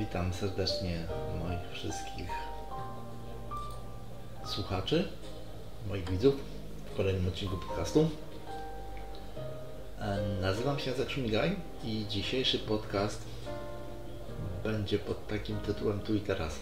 Witam serdecznie moich wszystkich słuchaczy, moich widzów w kolejnym odcinku podcastu. Nazywam się Jacek Szumigaj i dzisiejszy podcast będzie pod takim tytułem Tu i Teraz.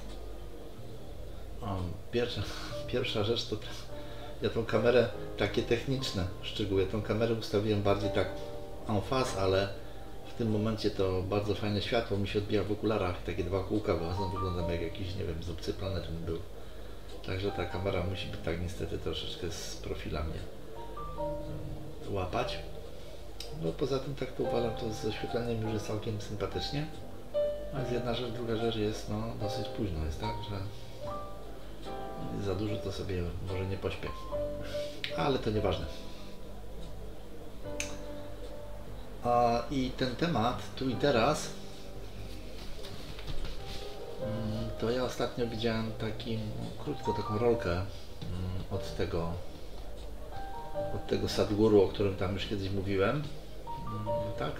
Pierwsza rzecz to ja tą kamerę, takie techniczne szczegóły, tą kamerę ustawiłem bardziej tak en face, ale w tym momencie to bardzo fajne światło mi się odbija w okularach, takie dwa kółka wychodzą, wyglądam jak jakiś, nie wiem, z obcej planety był. Także ta kamera musi być tak niestety troszeczkę z profila mnie łapać. No poza tym tak to uważam, to z oświetleniem już jest całkiem sympatycznie. A jest jedna rzecz, druga rzecz jest, no dosyć późno jest, tak, że za dużo to sobie może nie pośpię. Ale to nieważne. I ten temat, tu i teraz, to ja ostatnio widziałem krótko taką rolkę od tego Sadhguru, o którym tam już kiedyś mówiłem, tak?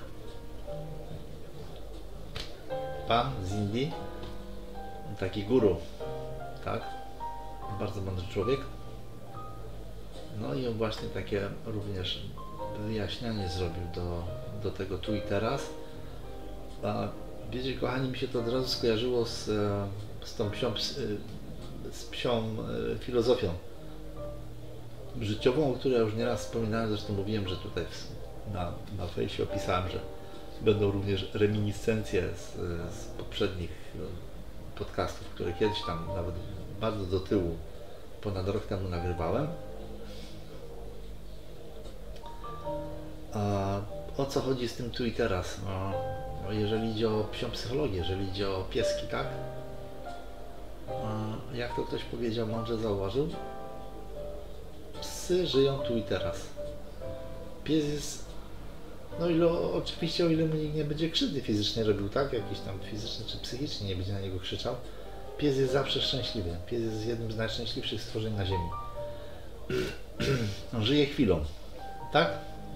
Pan z Indii, taki guru, tak? Bardzo mądry człowiek. No i on właśnie takie również wyjaśnianie zrobił do tego tu i teraz. A wiecie, kochani, mi się to od razu skojarzyło z tą psią filozofią życiową, o której ja już nieraz wspominałem, zresztą mówiłem, że tutaj na fejsie opisałem, że będą również reminiscencje z poprzednich podcastów, które kiedyś tam nawet bardzo do tyłu, ponad rok temu nagrywałem. O co chodzi z tym tu i teraz? Jeżeli idzie o psią psychologię, jeżeli idzie o pieski, tak? Jak to ktoś powiedział, mądrze zauważył, psy żyją tu i teraz. Pies jest, no oczywiście o ile mu nikt nie będzie krzywdy fizycznie robił, tak? Jakiś tam fizyczny czy psychicznie nie będzie na niego krzyczał. Pies jest zawsze szczęśliwy. Pies jest jednym z najszczęśliwszych stworzeń na ziemi. On żyje chwilą, tak?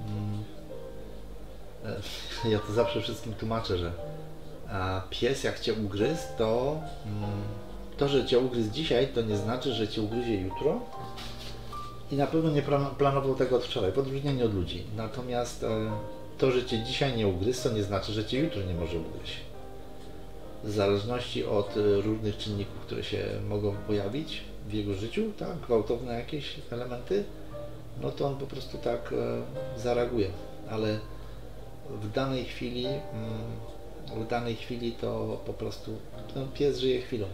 Ja to zawsze wszystkim tłumaczę, że pies jak cię ugryzł, to, że cię ugryzł dzisiaj, to nie znaczy, że cię ugryzie jutro i na pewno nie planował tego od wczoraj, w odróżnieniu od ludzi. Natomiast to, że cię dzisiaj nie ugryzł, to nie znaczy, że cię jutro nie może ugryźć. W zależności od różnych czynników, które się mogą pojawić w jego życiu, tak, gwałtowne jakieś elementy, no to on po prostu tak zareaguje, ale w danej chwili to po prostu pies żyje chwilą.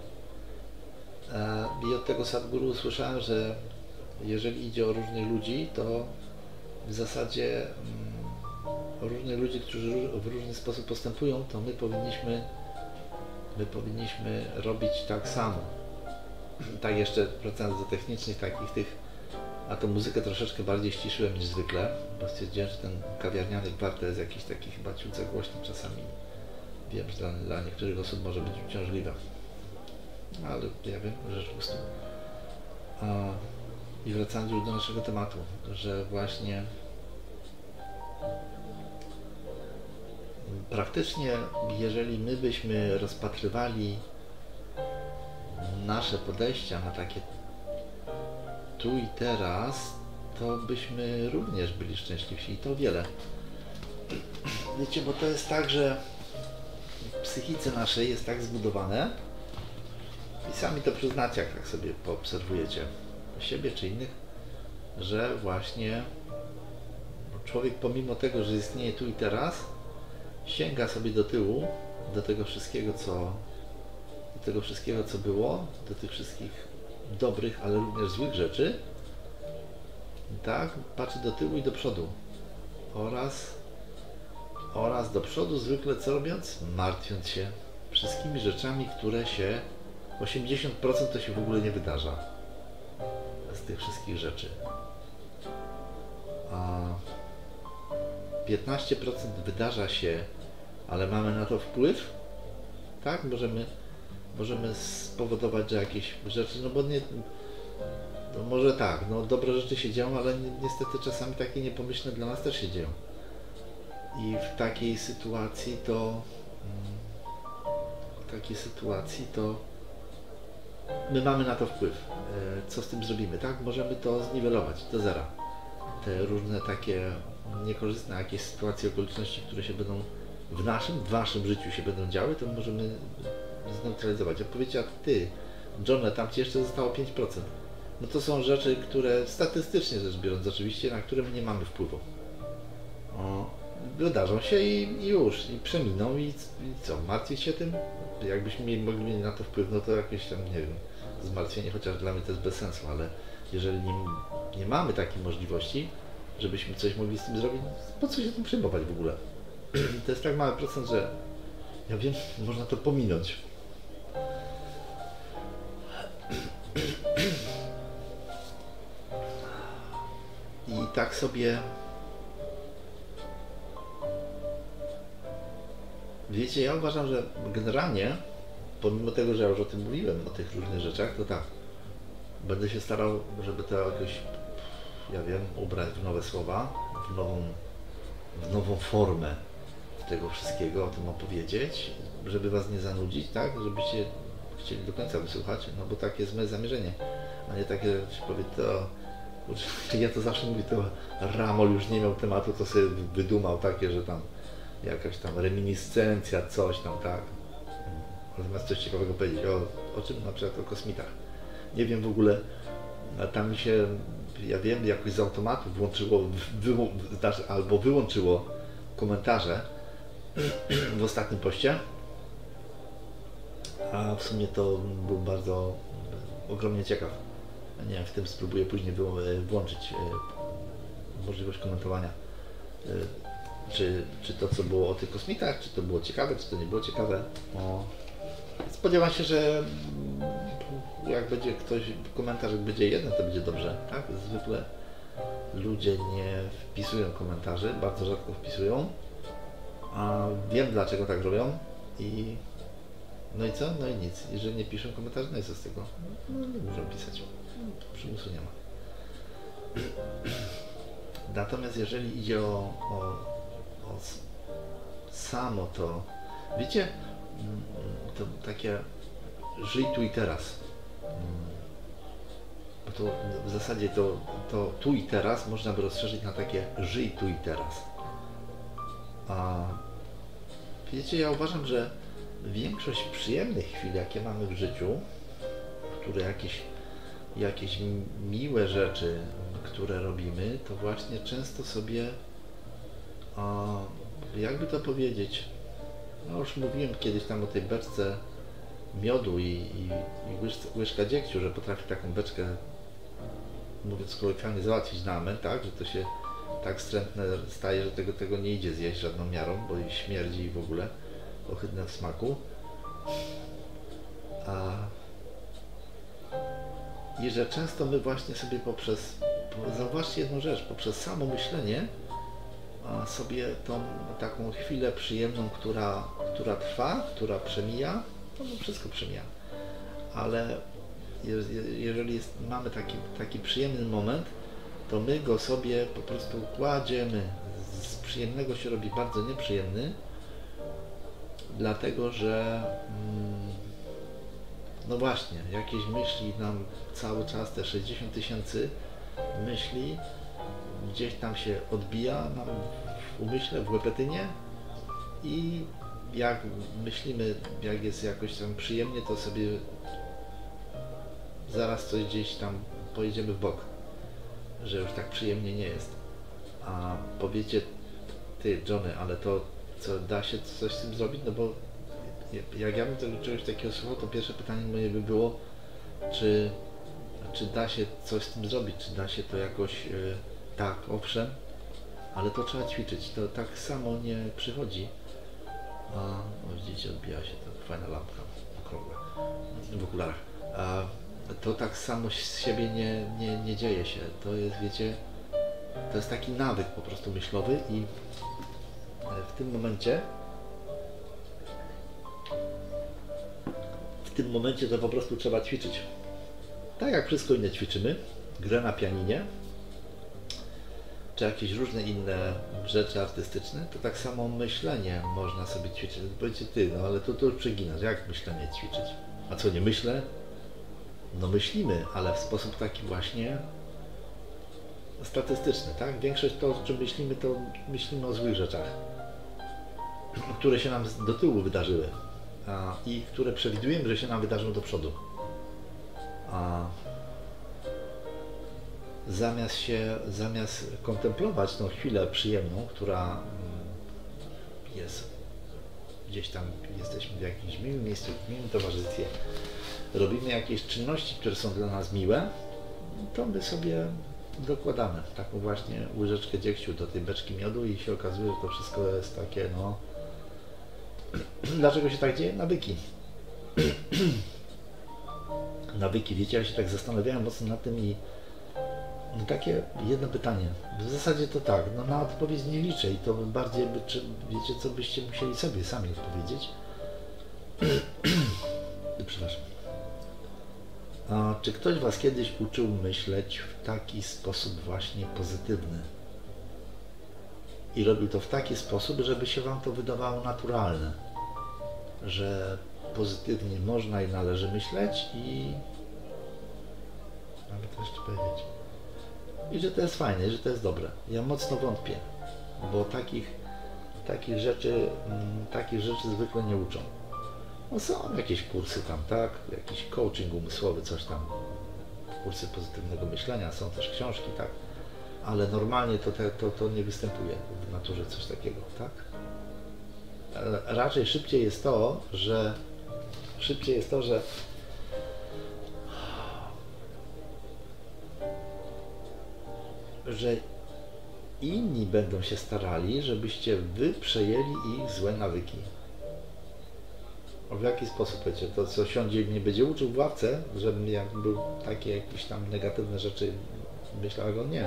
I od tego Sadhguru usłyszałem, że jeżeli idzie o różnych ludzi, to w zasadzie różnych ludzi, którzy w różny sposób postępują, to my powinniśmy robić tak samo. Tak jeszcze wracając do technicznych takich a tą muzykę troszeczkę bardziej ściszyłem niż zwykle, bo stwierdziłem, że ten kawiarniany gwar to jest jakiś taki chyba ciutce głośny czasami. Wiem, że dla niektórych osób może być uciążliwe, ale ja wiem, rzecz gustu. I wracając już do naszego tematu, że właśnie praktycznie jeżeli my byśmy rozpatrywali nasze podejścia na takie tu i teraz, to byśmy również byli szczęśliwsi i to wiele. Wiecie, bo to jest tak, że w psychice naszej jest tak zbudowane i sami to przyznacie, jak tak sobie poobserwujecie siebie czy innych, że właśnie człowiek pomimo tego, że istnieje tu i teraz, sięga sobie do tyłu, do tego wszystkiego, co było, do tych wszystkich dobrych, ale również złych rzeczy, tak, patrzy do tyłu i do przodu oraz do przodu zwykle co robiąc? Martwiąc się wszystkimi rzeczami, które się 80% to się w ogóle nie wydarza z tych wszystkich rzeczy, a 15% wydarza się, ale mamy na to wpływ, tak, możemy spowodować, że jakieś rzeczy, no bo nie, no może tak, no dobre rzeczy się dzieją, ale niestety czasami takie niepomyślne dla nas też się dzieją. I w takiej sytuacji to takiej sytuacji, to my mamy na to wpływ. Co z tym zrobimy, tak? Możemy to zniwelować do zera. Te różne takie niekorzystne jakieś sytuacje, okoliczności, które się będą w waszym życiu się będą działy, to możemy zneutralizować. Jak powiecie, a ty, John, tam ci jeszcze zostało 5%. No to są rzeczy, które statystycznie rzecz biorąc oczywiście, na które my nie mamy wpływu. Wydarzą się i już, i przeminą i co, martwić się tym? Jakbyśmy mogli mieć na to wpływ, no to jakieś tam, nie wiem, zmartwienie, chociaż dla mnie to jest bez sensu, ale jeżeli nie mamy takiej możliwości, żebyśmy coś mogli z tym zrobić, po co się tym przejmować w ogóle? To jest tak mały procent, że ja wiem, można to pominąć. I tak sobie, wiecie, ja uważam, że generalnie, pomimo tego, że ja już o tym mówiłem, o tych różnych rzeczach, to tak, będę się starał, żeby to jakoś, ja wiem, ubrać w nowe słowa, w nową formę tego wszystkiego, o tym opowiedzieć, żeby was nie zanudzić, tak, żebyście chcieli do końca wysłuchać, no bo takie jest moje zamierzenie, a nie takie, że się powie, to ja to zawsze mówię, to Ramol już nie miał tematu, to sobie wydumał takie, że tam jakaś tam reminiscencja, coś tam, tak. Natomiast coś ciekawego powiedzieć, o czym na przykład o kosmitach. Nie wiem w ogóle, tam mi się, ja wiem, jakoś z automatu włączyło, albo wyłączyło komentarze w ostatnim poście, a w sumie to był bardzo ogromnie ciekaw. Nie wiem, w tym spróbuję później włączyć możliwość komentowania, czy to, co było o tych kosmitach, czy to było ciekawe, czy to nie było ciekawe. Spodziewam się, że jak będzie ktoś, komentarz będzie jeden, to będzie dobrze, tak? Zwykle ludzie nie wpisują komentarzy, bardzo rzadko wpisują, a wiem, dlaczego tak robią i no i co? No i nic. Jeżeli nie piszą komentarzy, no i co z tego? No nie muszą pisać. Przymusu nie ma. Natomiast jeżeli idzie o samo to, wiecie, to takie żyj tu i teraz. Bo to w zasadzie to tu i teraz można by rozszerzyć na takie żyj tu i teraz. A wiecie, ja uważam, że większość przyjemnych chwil, jakie mamy w życiu, które jakieś miłe rzeczy, które robimy, to właśnie często sobie, jakby to powiedzieć, no już mówiłem kiedyś tam o tej beczce miodu i łyżka dziegciu, że potrafi taką beczkę, mówiąc kolokwialnie, załatwić na amen, tak, że to się tak wstrętne staje, że tego nie idzie zjeść żadną miarą, bo i śmierdzi i w ogóle ohydne w smaku. I że często my właśnie sobie zauważcie jedną rzecz, poprzez samo myślenie sobie tą taką chwilę przyjemną, która trwa, która przemija, no wszystko przemija, ale jeżeli mamy taki przyjemny moment, to my go sobie po prostu kładziemy, z przyjemnego się robi bardzo nieprzyjemny, dlatego że no właśnie, jakieś myśli nam cały czas, te 60 000 myśli gdzieś tam się odbija nam w umyśle, w łepetynie i jak myślimy, jak jest jakoś tam przyjemnie, to sobie zaraz coś gdzieś tam pojedziemy w bok, że już tak przyjemnie nie jest. A powiecie, ty Johnny, ale to co, da się coś z tym zrobić? No bo jak ja bym czegoś takiego słuchał, to pierwsze pytanie moje by było, czy da się coś z tym zrobić, czy da się to jakoś, tak, owszem, ale to trzeba ćwiczyć, to tak samo nie przychodzi. Widzicie, odbija się to, fajna lampka okrągła w okularach. To tak samo z siebie nie dzieje się, to jest, wiecie, to jest taki nawyk po prostu myślowy i w tym momencie to po prostu trzeba ćwiczyć. Tak jak wszystko inne ćwiczymy, grę na pianinie, czy jakieś różne inne rzeczy artystyczne, to tak samo myślenie można sobie ćwiczyć. Powiecie ty, no ale to już przeginasz, jak myślenie ćwiczyć? A co, nie myślę? No myślimy, ale w sposób taki właśnie statystyczny, tak? Większość to, o czym myślimy, to myślimy o złych rzeczach, które się nam do tyłu wydarzyły i które przewidujemy, że się nam wydarzą do przodu. Zamiast kontemplować tą chwilę przyjemną, która jest gdzieś tam, jesteśmy w jakimś miłym miejscu, w miłym towarzystwie, robimy jakieś czynności, które są dla nas miłe, to my sobie dokładamy taką właśnie łyżeczkę dziegciu do tej beczki miodu i się okazuje, że to wszystko jest takie, no... Dlaczego się tak dzieje? Nawyki. Nawyki, wiecie, ja się tak zastanawiałem mocno nad tym i no takie jedno pytanie. W zasadzie to tak, no na odpowiedź nie liczę i to bardziej, czy wiecie, co byście musieli sobie sami odpowiedzieć. Przepraszam. A czy ktoś was kiedyś uczył myśleć w taki sposób właśnie pozytywny? I robił to w taki sposób, żeby się wam to wydawało naturalne. Że pozytywnie można i należy myśleć i... Mamy to jeszcze powiedzieć. I że to jest fajne, że to jest dobre. Ja mocno wątpię, bo takich rzeczy zwykle nie uczą. No są jakieś kursy tam, tak? Jakiś coaching umysłowy, coś tam. Kursy pozytywnego myślenia, są też książki, tak? Ale normalnie to nie występuje w naturze coś takiego, tak? Raczej szybciej jest to, że inni będą się starali, żebyście wy przejęli ich złe nawyki. W jaki sposób, wiecie, to co siądzie i mnie będzie uczył w ławce, żebym jak był takie jakieś tam negatywne rzeczy myślał, jak on nie.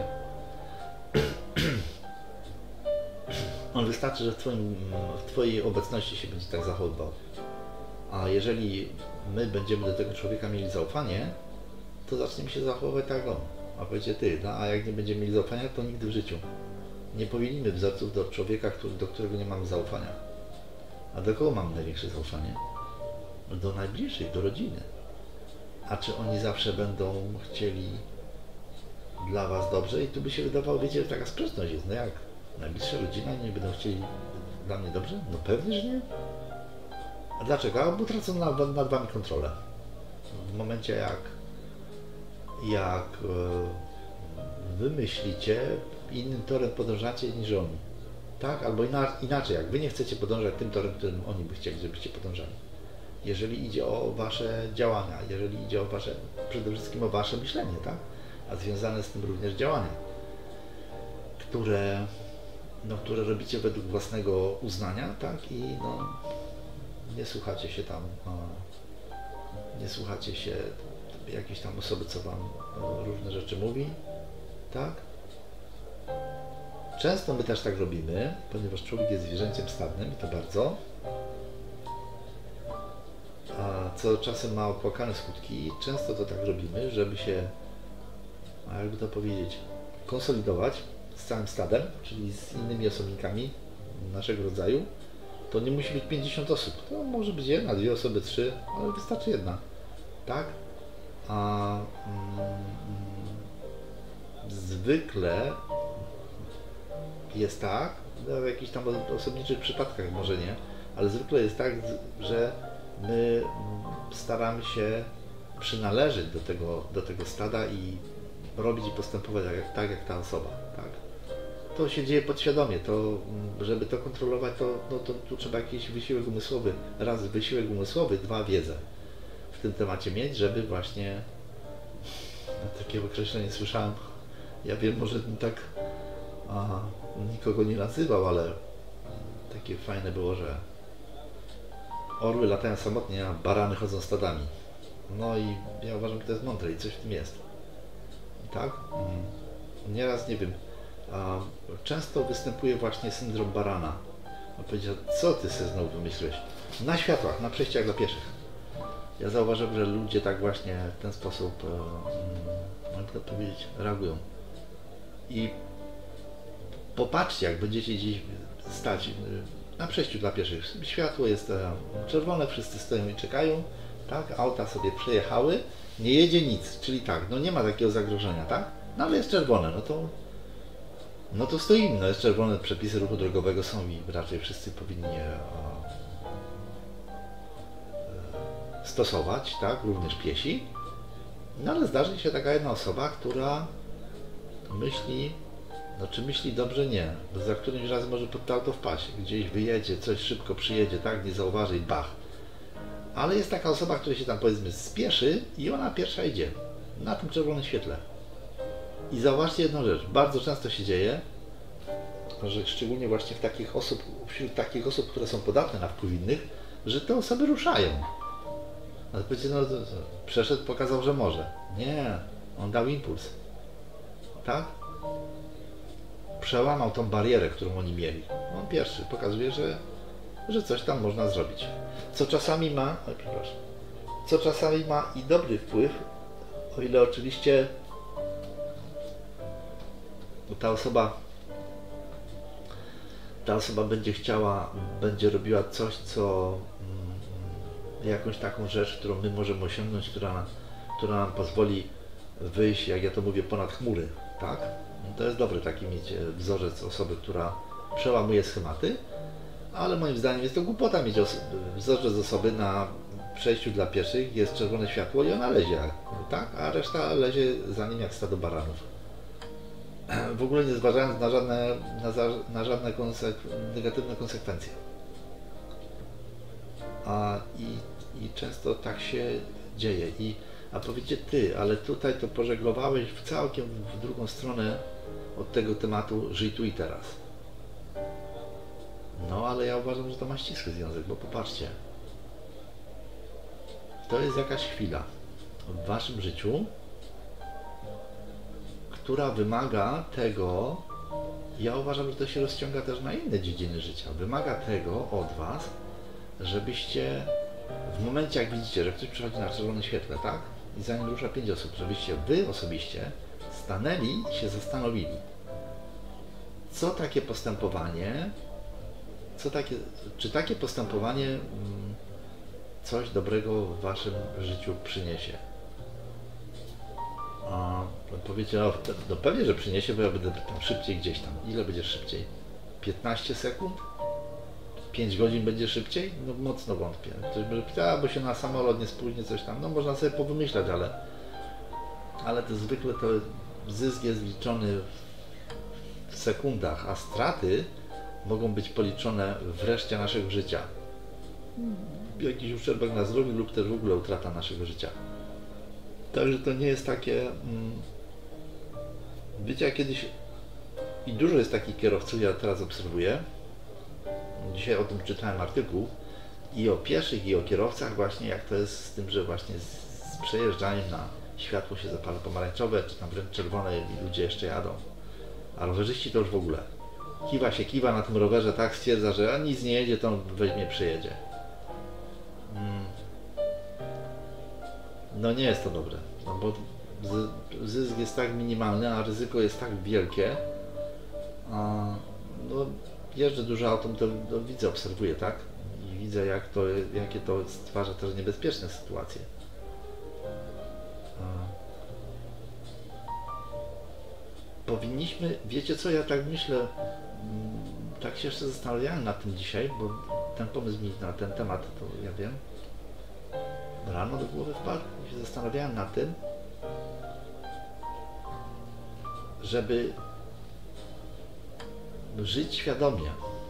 On wystarczy, że w twojej obecności się będzie tak zachowywał. A jeżeli my będziemy do tego człowieka mieli zaufanie, to zaczniemy się zachowywać tak jak on. A powiecie ty, no a jak nie będziemy mieli zaufania, to nigdy w życiu. Nie powinniśmy wzorców do człowieka, do którego nie mamy zaufania. A do kogo mamy największe zaufanie? Do najbliższych, do rodziny. A czy oni zawsze będą chcieli dla was dobrze? I tu by się wydawało, wiecie, że taka sprzeczność jest. No jak? Najbliższa rodzina nie będą chcieli dla mnie dobrze? No pewnie, że nie. A dlaczego? Bo tracą nad wami kontrolę. W momencie jak wy myślicie, innym torem podążacie niż oni. Tak? Albo inaczej, jak wy nie chcecie podążać tym torem, którym oni by chcieli, żebyście podążali. Jeżeli idzie o wasze działania, jeżeli idzie o wasze, przede wszystkim o wasze myślenie, tak? A związane z tym również działania, które robicie według własnego uznania, tak? I no, nie słuchacie się tam, nie słuchacie się jakiejś tam osoby, co wam różne rzeczy mówi, tak? Często my też tak robimy, ponieważ człowiek jest zwierzęciem stadnym i to bardzo, co czasem ma opłakane skutki. Często to tak robimy, żeby się, jakby to powiedzieć, konsolidować z całym stadem, czyli z innymi osobnikami naszego rodzaju. To nie musi być 50 osób, to może być jedna, dwie osoby, trzy, ale wystarczy jedna, tak? Zwykle jest tak, w jakichś tam osobniczych przypadkach może nie, ale zwykle jest tak, że my staramy się przynależeć do tego stada i robić i postępować tak jak ta osoba, tak? To się dzieje podświadomie, to żeby to kontrolować, to tu trzeba jakiś wysiłek umysłowy, raz wysiłek umysłowy, dwa wiedzę w tym temacie mieć, żeby właśnie takie określenie słyszałem, ja wiem, może tak nikogo nie nazywał, ale takie fajne było, że orły latają samotnie, a barany chodzą stadami. No i ja uważam, że to jest mądre i coś w tym jest. Tak? Nieraz, nie wiem, często występuje właśnie syndrom barana. Powiedział, co ty sobie znowu wymyśliłeś? Na światłach, na przejściach dla pieszych. Ja zauważyłem, że ludzie tak właśnie w ten sposób, jak to powiedzieć, reagują. I Popatrzcie, jak będziecie gdzieś stać na przejściu dla pieszych. Światło jest czerwone, wszyscy stoją i czekają, tak? Auta sobie przejechały, nie jedzie nic, czyli tak, no nie ma takiego zagrożenia, tak? No ale jest czerwone, no to stoimy, no jest czerwone, przepisy ruchu drogowego są i raczej wszyscy powinni je stosować, tak? Również piesi. No ale zdarzy się taka jedna osoba, która myśli, no czy myśli dobrze? Nie, bo za którymś razem może pod to auto wpaść, gdzieś wyjedzie, coś szybko przyjedzie, tak? Nie zauważy i bach. Ale jest taka osoba, która się tam powiedzmy spieszy i ona pierwsza idzie na tym czerwonym świetle. I zauważcie jedną rzecz, bardzo często się dzieje, że szczególnie właśnie wśród takich osób, które są podatne na wpływ innych, że te osoby ruszają. A to powiecie, no przeszedł, pokazał, że może. Nie, on dał impuls. Tak? Przełamał tą barierę, którą oni mieli. On pierwszy pokazuje, że coś tam można zrobić. Co czasami ma i dobry wpływ, o ile oczywiście ta osoba będzie robiła coś, jakąś taką rzecz, którą my możemy osiągnąć, która nam pozwoli wyjść, jak ja to mówię, ponad chmury, tak? To jest dobry taki mieć wzorzec osoby, która przełamuje schematy, ale moim zdaniem jest to głupota mieć wzorzec osoby na przejściu dla pieszych, jest czerwone światło i ona lezie, tak? A reszta lezie za nim jak stado baranów. W ogóle nie zważając na żadne negatywne konsekwencje. I często tak się dzieje. A powiecie ty, ale tutaj to pożeglowałeś całkiem w drugą stronę od tego tematu żyj tu i teraz. No ale ja uważam, że to ma ścisły związek, bo popatrzcie. To jest jakaś chwila w waszym życiu, która wymaga tego, ja uważam, że to się rozciąga też na inne dziedziny życia, wymaga tego od was, żebyście w momencie, jak widzicie, że ktoś przychodzi na czerwone świetle, tak? I za nim rusza 5 osób, żebyście wy osobiście stanęli i się zastanowili, co takie postępowanie, czy takie postępowanie coś dobrego w waszym życiu przyniesie. A powiecie, no pewnie, że przyniesie, bo ja będę tam szybciej gdzieś tam. Ile będzie szybciej? 15 sekund? 5 godzin będzie szybciej? No mocno wątpię. Ktoś może pytać, bo się na samolot nie spóźni, coś tam. No można sobie powymyślać, ale to zwykle to zysk jest liczony w sekundach, a straty mogą być policzone w reszcie naszego życia. Jakiś uszczerbek na zdrowiu lub też w ogóle utrata naszego życia. Także to nie jest takie... Wiecie, jak kiedyś... I dużo jest takich kierowców, ja teraz obserwuję. Dzisiaj o tym czytałem artykuł. I o pieszych, i o kierowcach właśnie, jak to jest z tym, że właśnie z przejeżdżaniem na światło się zapala pomarańczowe, czy tam wręcz czerwone i ludzie jeszcze jadą. A rowerzyści to już w ogóle. Kiwa na tym rowerze, tak stwierdza, że nic nie jedzie, to on weźmie, przejedzie. No nie jest to dobre, no bo zysk jest tak minimalny, a ryzyko jest tak wielkie. No, jeżdżę dużo autem, to widzę, obserwuję, tak? I widzę, jakie to stwarza też niebezpieczne sytuacje. Powinniśmy, wiecie co, ja tak myślę, tak się jeszcze zastanawiałem nad tym dzisiaj, bo ten pomysł mi na ten temat, to ja wiem, rano do głowy wpadł i się zastanawiałem nad tym, żeby żyć świadomie.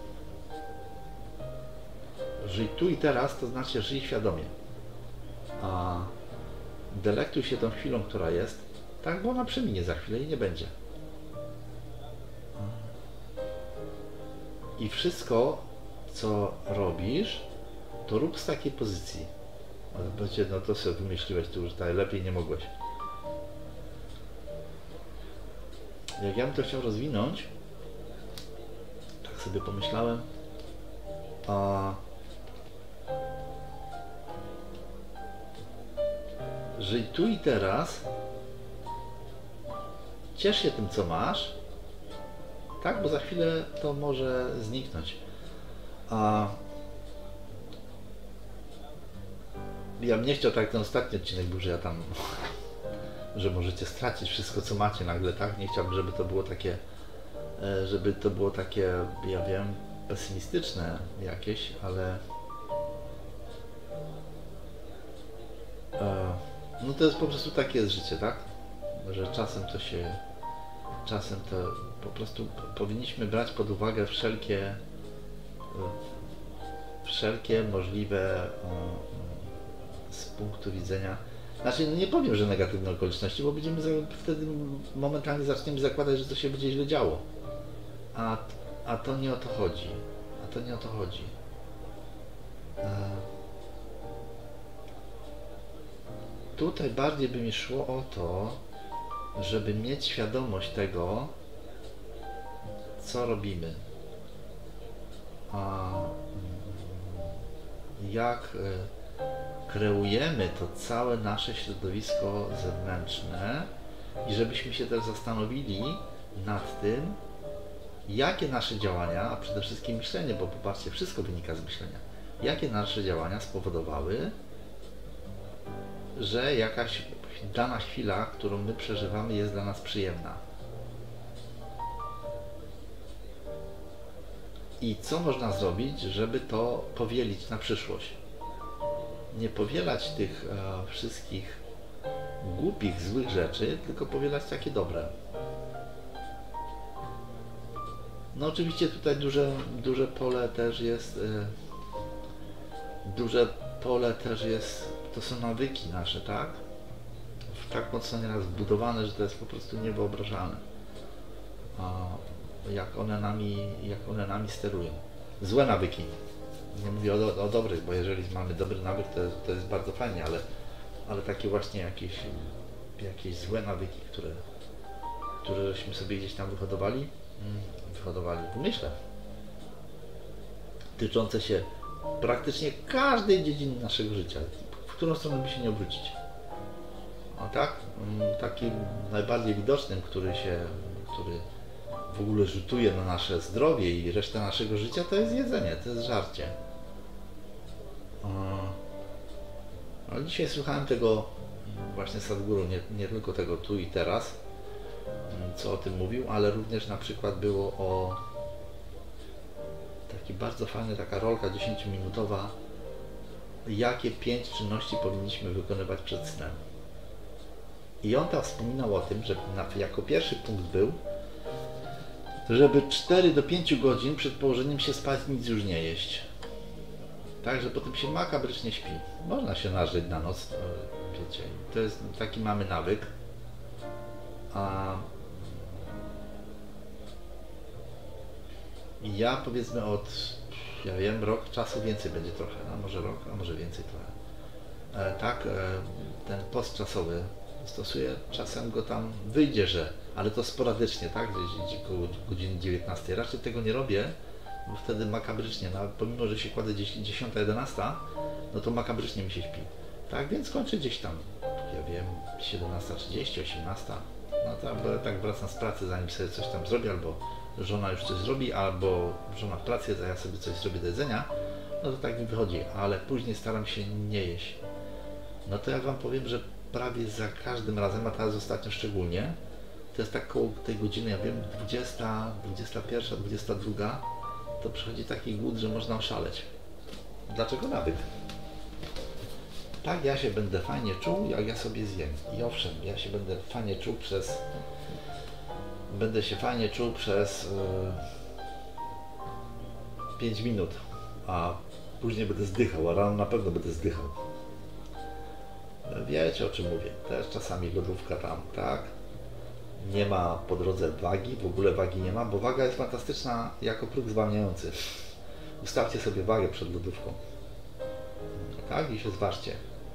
Żyj tu i teraz, to znaczy żyj świadomie. A delektuj się tą chwilą, która jest, tak, bo ona przeminie za chwilę i nie będzie. I wszystko, co robisz, to rób z takiej pozycji. No to sobie wymyśliłeś, tu już lepiej nie mogłeś. Jak ja bym to chciał rozwinąć, tak sobie pomyślałem, żyj tu i teraz, ciesz się tym, co masz, tak? Bo za chwilę to może zniknąć. A ja bym nie chciał, tak jak ten ostatni odcinek był, że ja tam, że możecie stracić wszystko, co macie nagle, tak? Nie chciałbym, żeby to było takie, ja wiem, pesymistyczne jakieś, ale no to jest po prostu takie jest życie, tak? Że czasem to po prostu powinniśmy brać pod uwagę wszelkie możliwe z punktu widzenia, znaczy no nie powiem, że negatywne okoliczności, bo wtedy momentalnie zaczniemy zakładać, że to się będzie źle działo. A to nie o to chodzi. Tutaj bardziej by mi szło o to, żeby mieć świadomość tego, co robimy. Jak kreujemy to całe nasze środowisko zewnętrzne i żebyśmy się też zastanowili nad tym, jakie nasze działania, a przede wszystkim myślenie, bo popatrzcie, wszystko wynika z myślenia, jakie nasze działania spowodowały, że jakaś dana chwila, którą my przeżywamy, jest dla nas przyjemna. I co można zrobić, żeby to powielić na przyszłość? Nie powielać tych wszystkich głupich, złych rzeczy, tylko powielać takie dobre. No oczywiście tutaj duże pole też jest, to są nawyki nasze, tak? Tak mocno nieraz wbudowane, że to jest po prostu niewyobrażalne. Jak one nami sterują. Złe nawyki. Nie mówię o dobrych, bo jeżeli mamy dobry nawyk, to jest bardzo fajnie, ale takie właśnie jakieś złe nawyki, które żeśmy sobie gdzieś tam wyhodowali w umyśle, tyczące się praktycznie każdej dziedziny naszego życia, w którą stronę by się nie obrócić. A tak? Takim najbardziej widocznym, który w ogóle rzutuje na nasze zdrowie i resztę naszego życia, to jest jedzenie, to jest żarcie. Ale dzisiaj słuchałem tego właśnie Sadhguru, nie tylko tego tu i teraz, co o tym mówił, ale również na przykład było o taki bardzo fajny, taka rolka 10-minutowa, jakie 5 czynności powinniśmy wykonywać przed snem. I on tam wspominał o tym, że jako pierwszy punkt był, żeby 4 do 5 godzin przed położeniem się spać nic już nie jeść. Tak, że potem się makabrycznie śpi. Można się nażyć na noc, wiecie. To jest taki mamy nawyk. Ja powiedzmy ja wiem, rok czasu więcej będzie trochę, a może rok, a może więcej trochę. Ten post czasowy stosuję, czasem go tam wyjdzie, ale to sporadycznie, tak, gdzieś koło godziny 19. Raczej tego nie robię, bo wtedy makabrycznie, pomimo że się kładę 10-11, no to makabrycznie mi się śpi. Tak, więc kończę gdzieś tam, ja wiem, 17:30, 18. No tak wracam z pracy, zanim sobie coś tam zrobię, albo żona już coś zrobi, albo żona w pracy, a ja sobie coś zrobię do jedzenia, no to tak mi wychodzi, ale później staram się nie jeść. No to ja Wam powiem, że prawie za każdym razem, a teraz ostatnio szczególnie, to jest tak koło tej godziny, ja wiem, 20, 21, 22, to przychodzi taki głód, że można oszaleć. Dlaczego nawyk? Tak, ja się będę fajnie czuł, jak ja sobie zjem. I owszem, ja się będę fajnie czuł przez 5 minut, a później będę zdychał, a rano na pewno będę zdychał. Wiecie, o czym mówię. Też czasami lodówka tam, tak? Nie ma po drodze wagi, w ogóle wagi nie ma, bo waga jest fantastyczna jako próg zwalniający. Ustawcie sobie wagę przed lodówką. Tak? I się zważcie.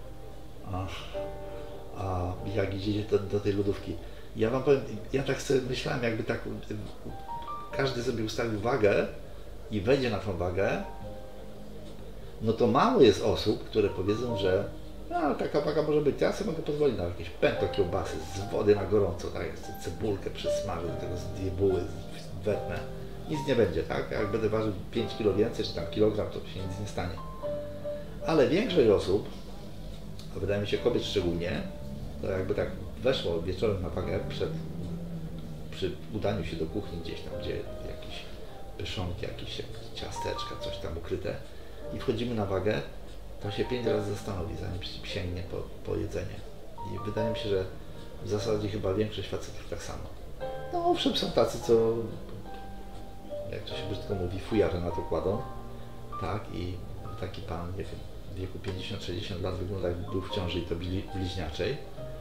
A jak idziecie do tej lodówki. Ja Wam powiem, ja tak sobie myślałem, jakby tak każdy sobie ustawił wagę i wejdzie na tą wagę, no to mało jest osób, które powiedzą, że No, ale taka waga może być. Ja sobie mogę pozwolić na jakieś pęto kiełbasy z wody na gorąco, tak? Jeszcze cebulkę przysmażę, do tego z dwie buły wetnę. Nic nie będzie, tak? Jak będę ważył 5 kg więcej, czy tam kilogram, to się nic nie stanie. Ale większość osób, a wydaje mi się kobiet szczególnie, to jakby tak weszło wieczorem na wagę przy udaniu się do kuchni gdzieś tam, gdzie jakieś pyszonki, jakieś ciasteczka, coś tam ukryte i wchodzimy na wagę, to się 5 razy zastanowi, zanim sięgnie po jedzenie. I wydaje mi się, że w zasadzie chyba większość facetów tak samo. No owszem, są tacy, co, jak to się brzydko mówi, fujarę na to kładą, tak? I taki pan, nie wiem, w wieku 50-60 lat wygląda, jakby był w ciąży i to bliźniaczej.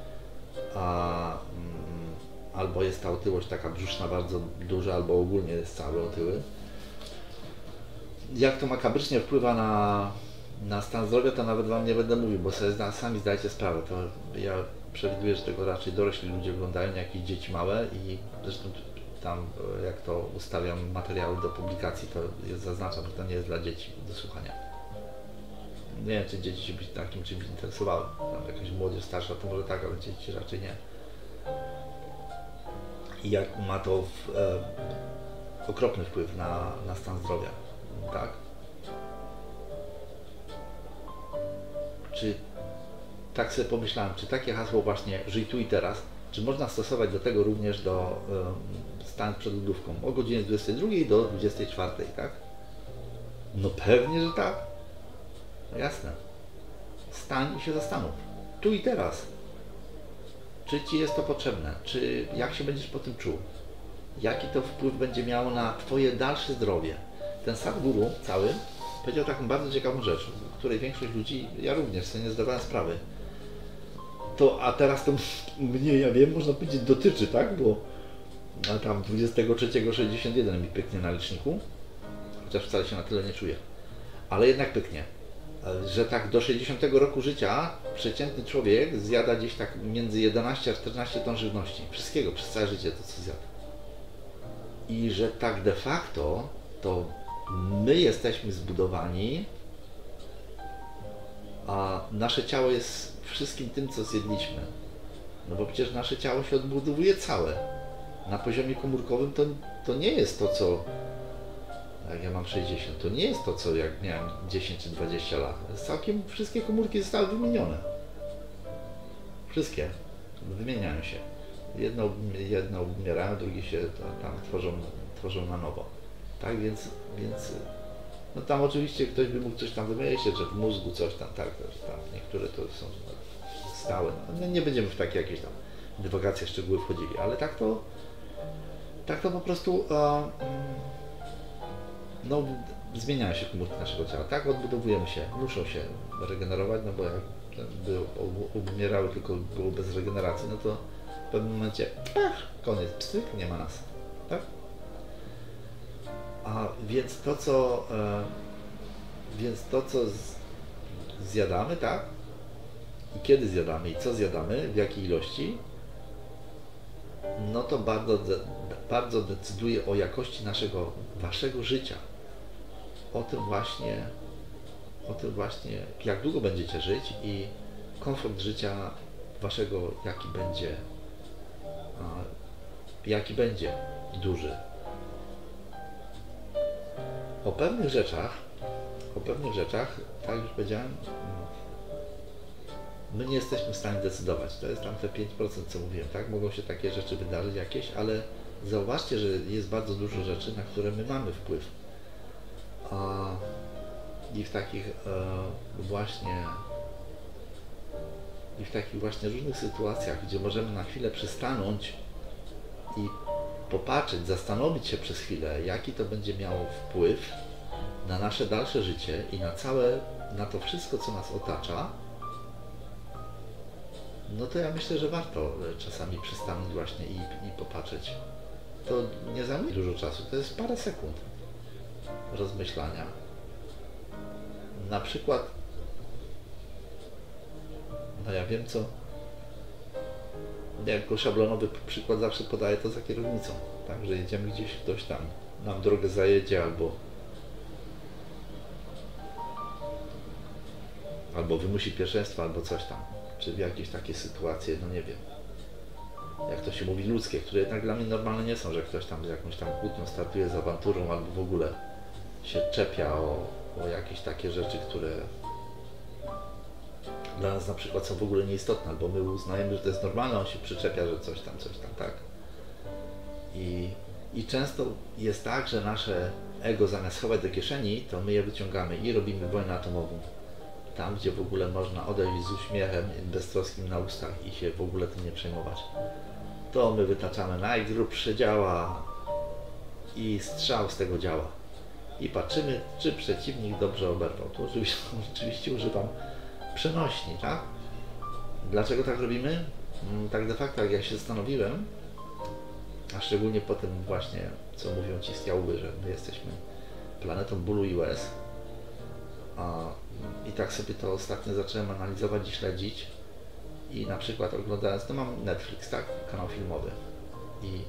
Albo jest ta otyłość taka brzuszna bardzo duża, albo ogólnie jest cały otyły. Jak to makabrycznie wpływa na stan zdrowia, to nawet Wam nie będę mówił, bo sobie sami zdajcie sprawę. To ja przewiduję, że tego raczej dorośli ludzie oglądają, nie jakieś dzieci małe i zresztą tam, jak to ustawiam materiały do publikacji, to zaznaczam, że to nie jest dla dzieci do słuchania. Nie wiem, czy dzieci się takim czymś interesowały. Tam jakaś młodzież starsza to może tak, ale dzieci raczej nie. I jak ma to okropny wpływ na stan zdrowia, tak? Czy tak sobie pomyślałem, czy takie hasło właśnie żyj tu i teraz, czy można stosować do tego również do stań przed lodówką o godzinie 22 do 24, tak? No pewnie, że tak. No jasne. Stań i się zastanów. Tu i teraz. Czy Ci jest to potrzebne? Czy jak się będziesz po tym czuł? Jaki to wpływ będzie miało na Twoje dalsze zdrowie? Ten Sadhguru cały powiedział taką bardzo ciekawą rzecz, o której większość ludzi, ja również sobie nie zdawałem sprawy. A teraz to mnie, ja wiem, można powiedzieć, dotyczy, tak? Bo tam 23,61 mi pyknie na liczniku, chociaż wcale się na tyle nie czuję. Ale jednak pyknie. Że tak do 60 roku życia przeciętny człowiek zjada gdzieś tak między 11 a 14 ton żywności. Wszystkiego, przez całe życie to, co zjada. I że tak de facto to my jesteśmy zbudowani, a nasze ciało jest wszystkim tym, co zjedliśmy. No bo przecież nasze ciało się odbudowuje całe. Na poziomie komórkowym to nie jest to, co... Jak ja mam 60, to nie jest to, co jak miałem 10 czy 20 lat. Całkiem wszystkie komórki zostały wymienione. Wszystkie wymieniają się. Jedno umierają, drugie się tam tworzą na nowo. Tak więc no tam oczywiście ktoś by mógł coś tam wymyślić, że w mózgu coś tam, tak, tam niektóre to są stałe. No, nie będziemy w takie jakieś tam dywagacje, szczegóły wchodzili, ale tak to po prostu no, zmieniają się komórki naszego ciała, tak? Odbudowujemy się, muszą się regenerować, no bo jakby umierały tylko było bez regeneracji, no to w pewnym momencie koniec, psyk, nie ma nas, tak? A więc to, co zjadamy, tak? I kiedy zjadamy, i co zjadamy, w jakiej ilości, no to bardzo decyduje o jakości waszego życia. O tym właśnie, jak długo będziecie żyć i komfort życia waszego, jaki będzie duży. O pewnych rzeczach, tak już powiedziałem, my nie jesteśmy w stanie decydować. To jest tam te 5%, co mówiłem, tak? Mogą się takie rzeczy wydarzyć jakieś, ale zauważcie, że jest bardzo dużo rzeczy, na które my mamy wpływ. I w takich właśnie różnych sytuacjach, gdzie możemy na chwilę przystanąć i popatrzeć, zastanowić się przez chwilę, jaki to będzie miało wpływ na nasze dalsze życie i na to wszystko, co nas otacza, no to ja myślę, że warto czasami przystanąć właśnie i popatrzeć. To nie zajmuje dużo czasu, to jest parę sekund rozmyślania. Na przykład, no ja wiem co, jako szablonowy przykład zawsze podaję to za kierownicą, tak, że jedziemy gdzieś, ktoś tam nam drogę zajedzie albo wymusi pierwszeństwo, albo coś tam. Czy w jakieś takie sytuacje, no nie wiem. Jak to się mówi, ludzkie, które jednak dla mnie normalne nie są, że ktoś tam z jakąś tam kłótnią startuje z awanturą, albo w ogóle się czepia o jakieś takie rzeczy, które dla nas na przykład są w ogóle nieistotne, albo my uznajemy, że to jest normalne, on się przyczepia, że coś tam, tak? I często jest tak, że nasze ego zamiast chować do kieszeni, to my je wyciągamy i robimy wojnę atomową. Tam, gdzie w ogóle można odejść z uśmiechem beztroskim na ustach i się w ogóle tym nie przejmować. To my wytaczamy najgrubsze działa i strzał z tego działa. I patrzymy, czy przeciwnik dobrze oberwał. Tu oczywiście używam przenośni, tak? Dlaczego tak robimy? Tak de facto, jak ja się zastanowiłem, a szczególnie po tym właśnie, co mówią ci z Jałby, że my jesteśmy planetą bólu i łez. I tak sobie to ostatnio zacząłem analizować i śledzić. I na przykład oglądając, no mam Netflix, tak? Kanał filmowy. I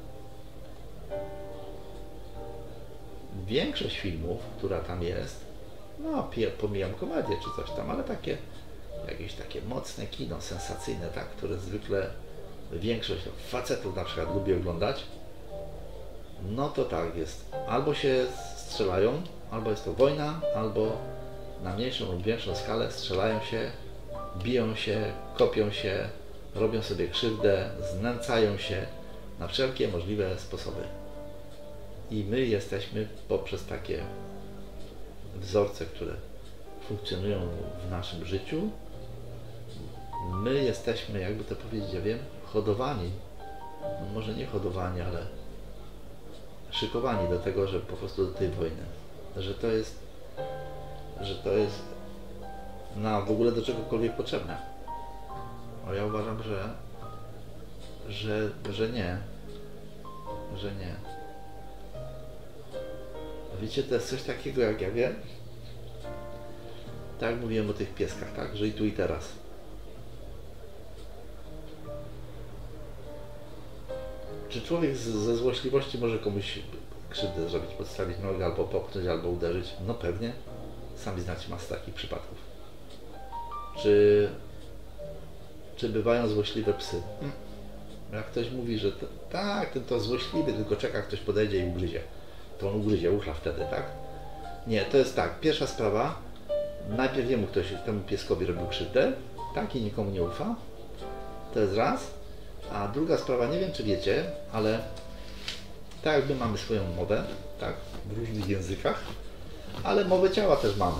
większość filmów, która tam jest, no pomijam komedię czy coś tam, ale takie jakieś takie mocne kino, sensacyjne, tak? Które zwykle większość facetów na przykład lubi oglądać, no to tak jest. Albo się strzelają, albo jest to wojna, albo na mniejszą lub większą skalę strzelają się, biją się, kopią się, robią sobie krzywdę, znęcają się na wszelkie możliwe sposoby. I my jesteśmy poprzez takie wzorce, które funkcjonują w naszym życiu, my jesteśmy, jakby to powiedzieć, ja wiem, hodowani, no może nie hodowani, ale szykowani do tego, że po prostu do tej wojny, że to jest w ogóle do czegokolwiek potrzebne. A ja uważam, że nie. Wiecie, to jest coś takiego, jak ja wiem, tak jak mówiłem o tych pieskach, tak, że i tu i teraz. Czy człowiek ze złośliwości może komuś krzywdę zrobić, podstawić nogę, albo popchnąć, albo uderzyć? No pewnie. Sami znacie masę takich przypadków. Czy bywają złośliwe psy? Jak ktoś mówi, że tak, ten to złośliwy, tylko czeka, ktoś podejdzie i ugryzie. To on ugryzie, uchla wtedy, tak? Nie, to jest tak, pierwsza sprawa, najpierw jemu ktoś, temu pieskowi robił krzywdę, tak, i nikomu nie ufa. To jest raz. A druga sprawa, nie wiem czy wiecie, ale tak jakby mamy swoją mowę, tak, w różnych językach, ale mowę ciała też mamy,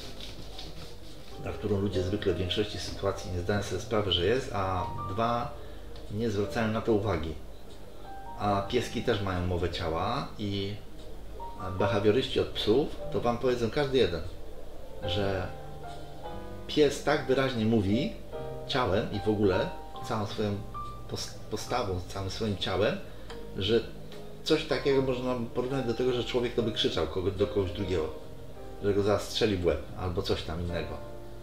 na którą ludzie zwykle w większości sytuacji nie zdają sobie sprawy, że jest, a dwa, nie zwracają na to uwagi. A pieski też mają mowę ciała i behawioryści od psów to wam powiedzą każdy jeden, że pies tak wyraźnie mówi ciałem i w ogóle całą swoją postawą, całym swoim ciałem, że coś takiego można porównać do tego, że człowiek to by krzyczał do kogoś drugiego, że go zastrzeli w łeb albo coś tam innego.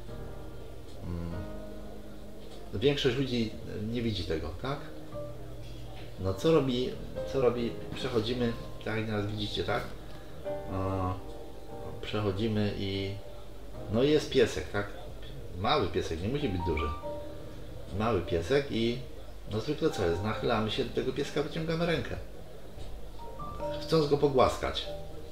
Większość ludzi nie widzi tego, tak? No co robi, przechodzimy, tak jak teraz widzicie, tak? Przechodzimy i no i jest piesek, tak? Mały piesek, nie musi być duży. Mały piesek i no zwykle co jest? Nachylamy się do tego pieska, wyciągamy rękę. Chcąc go pogłaskać.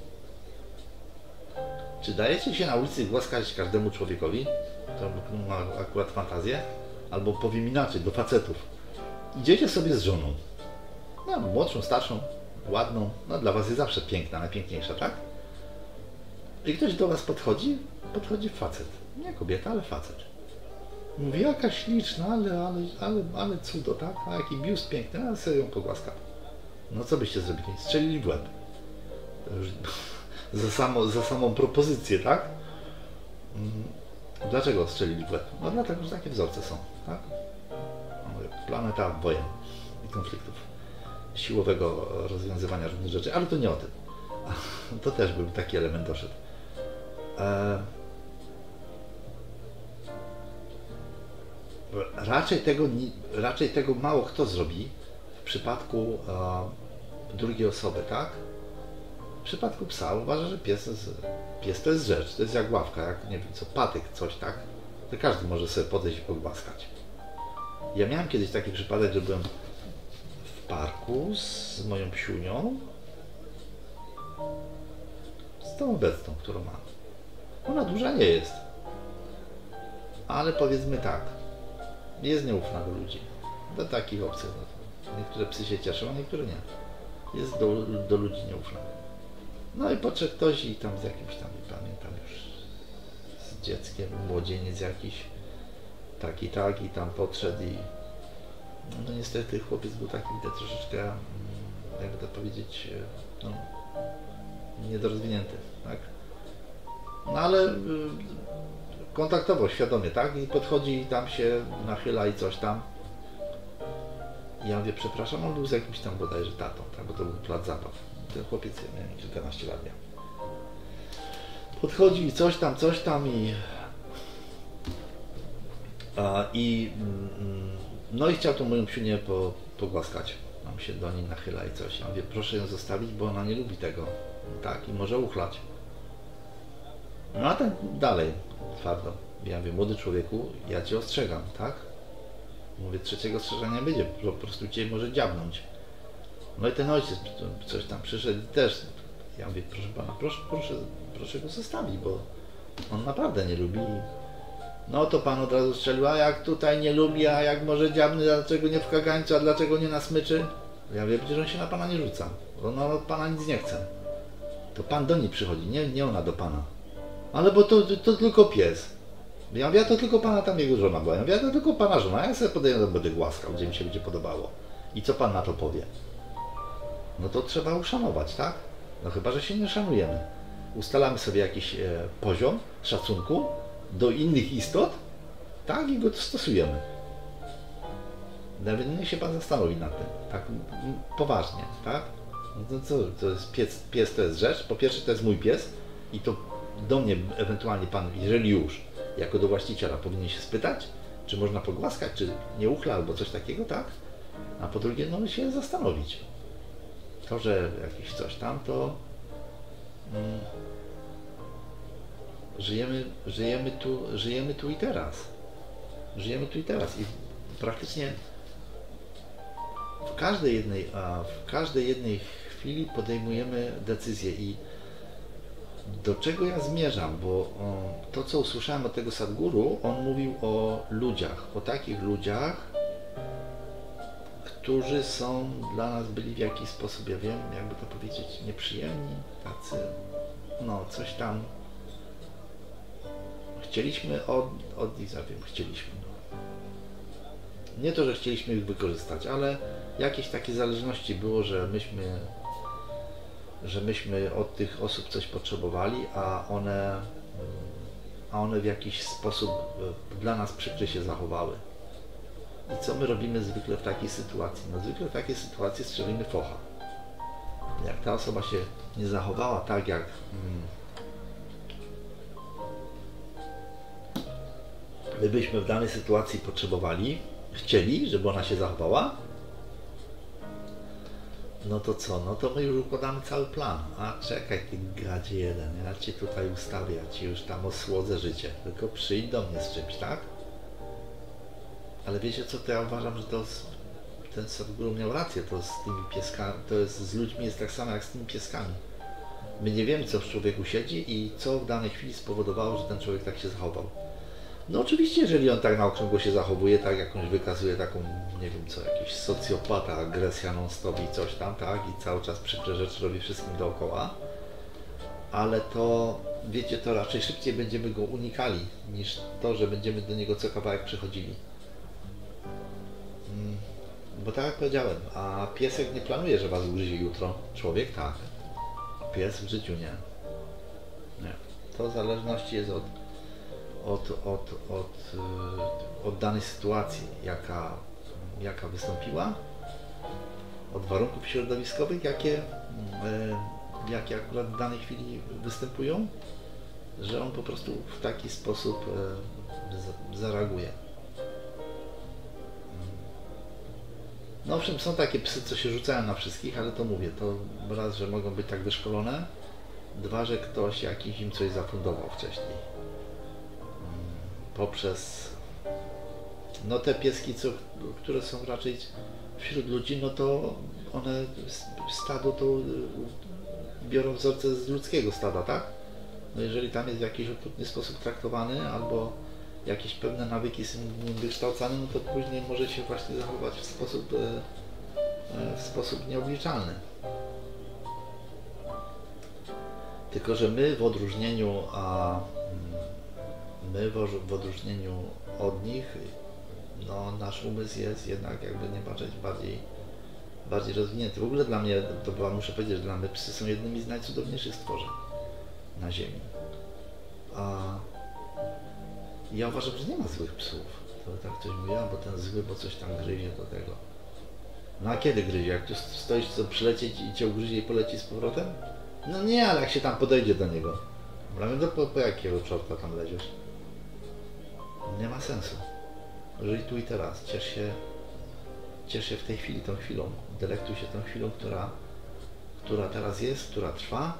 Czy dajecie się na ulicy głaskać każdemu człowiekowi? To ma akurat fantazję. Albo powiem inaczej, do facetów. Idziecie sobie z żoną. No, młodszą, starszą, ładną. No dla was jest zawsze piękna, najpiękniejsza, tak? I ktoś do was podchodzi facet. Nie kobieta, ale facet. Mówi, jaka śliczna, ale cudo, tak? A jaki biust piękny, ale sobie ją pogłaskam. No co byście zrobili? Strzelili w łeb. Za samą propozycję, tak? Dlaczego strzelili w łeb? No dlatego, że takie wzorce są, tak? Planeta wojen i konfliktów. Siłowego rozwiązywania różnych rzeczy, ale to nie o tym. To też był taki element doszedł. Raczej tego mało kto zrobi w przypadku drugiej osoby, tak? W przypadku psa uważa, że pies to jest rzecz, to jest jak ławka, jak nie wiem co, patyk, coś, tak? to każdy może sobie podejść i pogłaskać. Ja miałem kiedyś taki przypadek, że byłem w parku z moją psiunią, z tą obecną, którą mam. Ona duża nie jest, ale powiedzmy tak, jest nieufna do ludzi, do takich obcych. Niektóre psy się cieszą, a niektóre nie. Jest do ludzi nieufna. No i podszedł ktoś i tam z jakimś tam, nie pamiętam już, z dzieckiem, młodzieniec jakiś, taki i tam podszedł i no niestety chłopiec był taki troszeczkę, jakby to powiedzieć, no, niedorozwinięty, tak? No ale kontaktował świadomie, tak? I podchodzi i tam się nachyla i coś tam. I ja mówię, przepraszam, on był z jakimś tam bodajże tatą, tak? Bo to był plac zabaw. Ten chłopiec, ja miałem kilkanaście lat miał. Podchodzi i coś tam no i chciał tą moją psiunię pogłaskać. Tam się do niej nachyla i coś. Ja mówię, proszę ją zostawić, bo ona nie lubi tego. Tak, i może uchlać. No a ten dalej, twardo. Ja mówię, młody człowieku, ja cię ostrzegam, tak? Mówię, trzeciego ostrzeżenia będzie, po prostu cię może dziabnąć. No i ten ojciec coś tam przyszedł i też. Ja mówię, proszę pana, proszę go zostawić, bo on naprawdę nie lubi. No to pan od razu strzelił, a jak tutaj nie lubi, a jak może dziabny, dlaczego nie w kagańcu, a dlaczego nie na smyczy? Ja mówię, przecież on się na pana nie rzuca, bo on od pana nic nie chce. To pan do niej przychodzi, nie ona do pana. Ale bo to tylko pies. Ja mówię, to tylko pana tam jego żona była. Ja mówię, to tylko pana żona, ja sobie podejdę, będę głaskał, gdzie mi się będzie podobało. I co pan na to powie? No to trzeba uszanować, tak? No chyba, że się nie szanujemy. Ustalamy sobie jakiś poziom szacunku do innych istot, tak? I go stosujemy. Nawet niech się pan zastanowi nad tym, tak poważnie, tak? No co, to jest pies to jest rzecz, po pierwsze to jest mój pies i to do mnie ewentualnie pan, jeżeli już, jako do właściciela powinien się spytać, czy można pogłaskać, czy nie uchla albo coś takiego, tak? A po drugie, no się zastanowić. To, że jakieś coś tam, to żyjemy tu i teraz. Żyjemy tu i teraz i praktycznie w każdej jednej chwili podejmujemy decyzję i do czego ja zmierzam, bo to, co usłyszałem od tego Sadhguru, on mówił o ludziach, o takich ludziach, którzy są dla nas byli w jakiś sposób, ja wiem, jakby to powiedzieć, nieprzyjemni, tacy, no coś tam. Chcieliśmy od nich, chcieliśmy. Nie to, że chcieliśmy ich wykorzystać, ale jakieś takie zależności było, że myśmy od tych osób coś potrzebowali, a one w jakiś sposób dla nas przykry się zachowały. I co my robimy zwykle w takiej sytuacji? No zwykle w takiej sytuacji strzelimy focha. Jak ta osoba się nie zachowała tak, jak my byśmy w danej sytuacji potrzebowali, chcieli, żeby ona się zachowała, no to co? No to my już układamy cały plan. A czekaj, ty gadzie jeden, ja cię tutaj ustawię, ja ci już tam osłodzę życie. Tylko przyjdź do mnie z czymś, tak? Ale wiecie co, to ja uważam, że ten Sadhguru miał rację, to z tymi pieskami, to jest z ludźmi jest tak samo jak z tymi pieskami. My nie wiemy, co w człowieku siedzi i co w danej chwili spowodowało, że ten człowiek tak się zachował. No oczywiście, jeżeli on tak na okrągło się zachowuje, tak jakąś wykazuje taką, nie wiem co, jakiś socjopata, agresja non-stop i coś tam, tak, i cały czas przykre rzeczy robi wszystkim dookoła, ale to, wiecie, to raczej szybciej będziemy go unikali, niż to, że będziemy do niego co kawałek przychodzili. Bo tak jak powiedziałem, a piesek nie planuje, że was ugryzie jutro. Człowiek tak. Pies w życiu nie. Nie. To w zależności jest od danej sytuacji, jaka wystąpiła, od warunków środowiskowych, jakie akurat w danej chwili występują, że on po prostu w taki sposób zareaguje. No owszem, są takie psy, co się rzucają na wszystkich, ale to mówię, to raz, że mogą być tak wyszkolone, dwa, że ktoś jakiś im coś zafundował wcześniej. poprzez no te pieski, które są raczej wśród ludzi, no to one stado to biorą wzorce z ludzkiego stada, tak? No jeżeli tam jest w jakiś okrutny sposób traktowany albo jakieś pewne nawyki są nim wykształcane, no to później może się właśnie zachować w sposób nieobliczalny. Tylko że my w odróżnieniu od nich, no nasz umysł jest jednak jakby nie patrzeć bardziej rozwinięty. W ogóle dla mnie, to chyba muszę powiedzieć, że dla mnie psy są jednymi z najcudowniejszych stworzeń na ziemi. Ja uważam, że nie ma złych psów. To tak ktoś mówi, bo ten zły, bo coś tam gryzie do tego. No a kiedy gryzie? Jak tu stoisz, co przylecieć i cię ugryzie i poleci z powrotem? No nie, ale jak się tam podejdzie do niego. Mówię, po jakiego czorta tam leziesz? Nie ma sensu. Żyj tu i teraz. Ciesz się w tej chwili, tą chwilą. Delektuj się tą chwilą, która teraz jest, która trwa.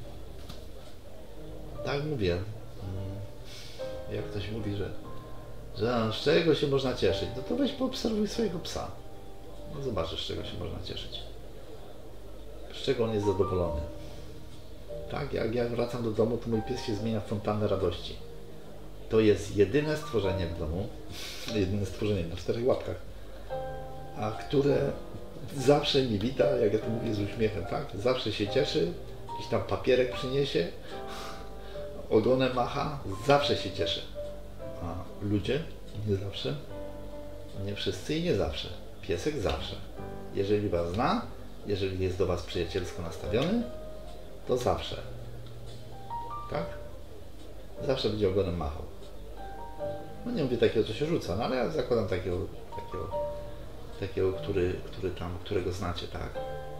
Tak mówię. Jak ktoś mówi, że z czego się można cieszyć, no to weź poobserwuj swojego psa. No zobaczysz, z czego się można cieszyć. Z czego on jest zadowolony. Tak, jak ja wracam do domu, to mój pies się zmienia w fontannę radości. To jest jedyne stworzenie w domu, jedyne stworzenie na 4 łapkach, a które zawsze mi wita, jak ja to mówię z uśmiechem, tak? Zawsze się cieszy, jakiś tam papierek przyniesie, ogonem macha, zawsze się cieszy. A ludzie nie zawsze, nie wszyscy i nie zawsze. Piesek zawsze. Jeżeli was zna, jeżeli jest do was przyjacielsko nastawiony, to zawsze. Tak? Zawsze będzie ogonem machał. No nie mówię takiego, co się rzuca, no ale ja zakładam takiego, którego znacie, tak?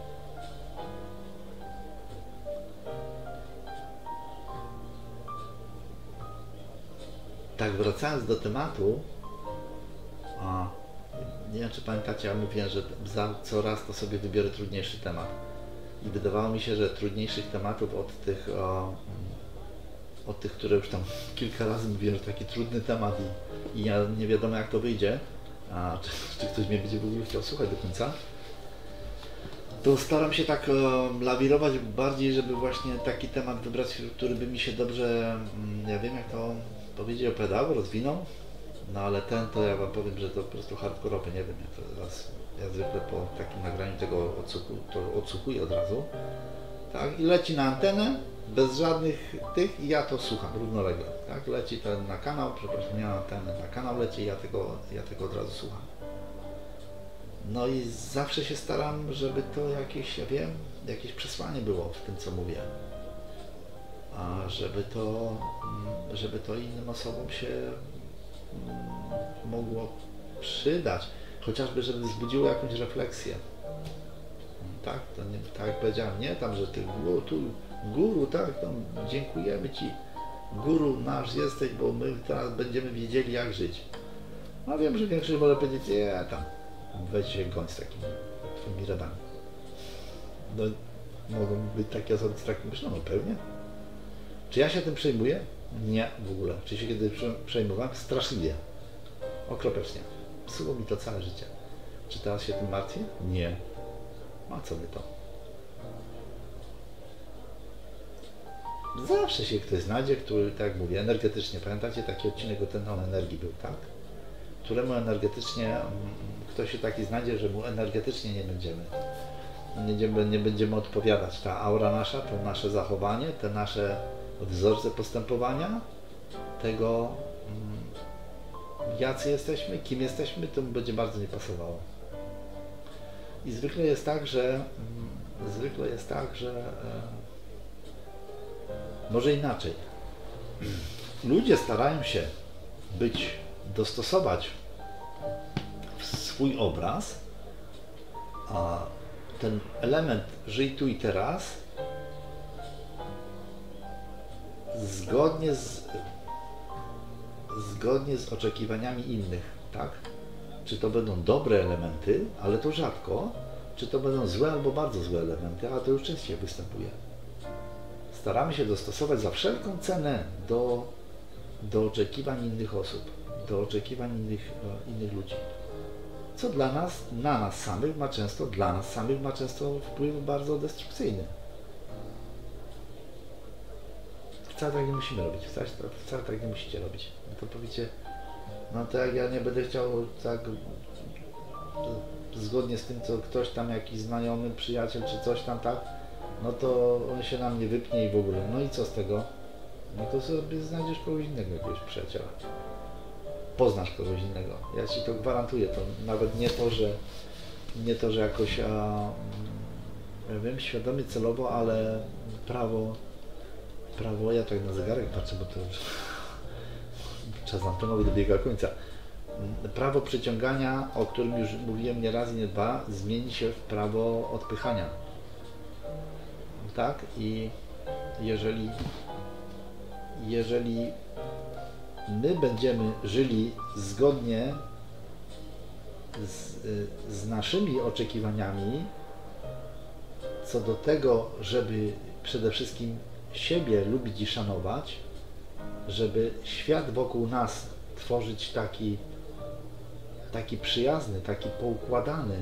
Tak, wracając do tematu, nie wiem, czy pamiętacie, ja mówiłem, że coraz to sobie wybiorę trudniejszy temat. I wydawało mi się, że trudniejszych tematów od tych, które już tam kilka razy mówiłem, że taki trudny temat i ja nie wiadomo jak to wyjdzie, czy ktoś mnie będzie w ogóle chciał słuchać do końca, to staram się tak lawirować bardziej, żeby właśnie taki temat wybrać, który by mi się dobrze, ja wiem jak to powiedzieć, opowiadał, rozwinął, no ale ten to ja wam powiem, że to po prostu hardkorowy, nie wiem, ja zwykle po takim nagraniu tego odsłuchuję od razu, tak, i leci na antenę, bez żadnych tych i ja to słucham równolegle, tak, leci ten na kanał, przepraszam, nie na antenę, na kanał leci i ja tego od razu słucham. No i zawsze się staram, żeby to jakieś, ja wiem, jakieś przesłanie było w tym, co mówię. A żeby to innym osobom się mogło przydać, chociażby żeby wzbudziło jakąś refleksję. Tak, to nie, tak jak powiedziałem, nie tam, że ty guru, tak, tam dziękujemy ci, guru nasz jesteś, bo my teraz będziemy wiedzieli jak żyć. A wiem, że większość może powiedzieć, tam weź się goń z takimi twoimi radami. No, mogą być takie osoby z takim myślą, no pewnie. Czy ja się tym przejmuję? Nie, w ogóle. Czy się kiedyś przejmowałem? Straszliwie. Okropnie. Psuło mi to całe życie. Czy teraz się tym martwię? Nie. A co my to? Zawsze się ktoś znajdzie, który, tak jak mówię, energetycznie. Pamiętacie, taki odcinek o Tenon Energii był, tak? Któremu energetycznie ktoś się taki znajdzie, że mu energetycznie nie będziemy odpowiadać. Ta aura nasza, to nasze zachowanie, te nasze wzorce postępowania, tego jacy jesteśmy, kim jesteśmy, to mu będzie bardzo nie pasowało. I zwykle jest tak, że może inaczej. Ludzie starają się dostosować swój obraz, a ten element żyj tu i teraz zgodnie z oczekiwaniami innych, tak? Czy to będą dobre elementy, ale to rzadko, czy to będą złe albo bardzo złe elementy, ale to już częściej występuje. Staramy się dostosować za wszelką cenę do do oczekiwań innych osób, do oczekiwań innych ludzi. Co dla nas, dla nas samych ma często wpływ bardzo destrukcyjny. Wcale tak nie musimy robić, wcale tak nie musicie robić. No to powiecie, no to jak ja nie będę chciał tak zgodnie z tym, co ktoś tam, jakiś znajomy, przyjaciel czy coś tam, tak, no to on się na mnie wypnie i w ogóle, no i co z tego? No to sobie znajdziesz kogoś innego, jakiegoś przyjaciela. Poznasz kogoś innego. Ja ci to gwarantuję, to nawet nie to, że jakoś ja wiem, świadomie, celowo, ale prawo, ja tak na zegarek patrzę, bo to już czas antenowy dobiega końca. Prawo przyciągania, o którym już mówiłem nie raz i nie dwa, zmieni się w prawo odpychania. Tak? I jeżeli my będziemy żyli zgodnie z naszymi oczekiwaniami co do tego, żeby przede wszystkim siebie lubić i szanować, żeby świat wokół nas tworzyć taki przyjazny, taki poukładany,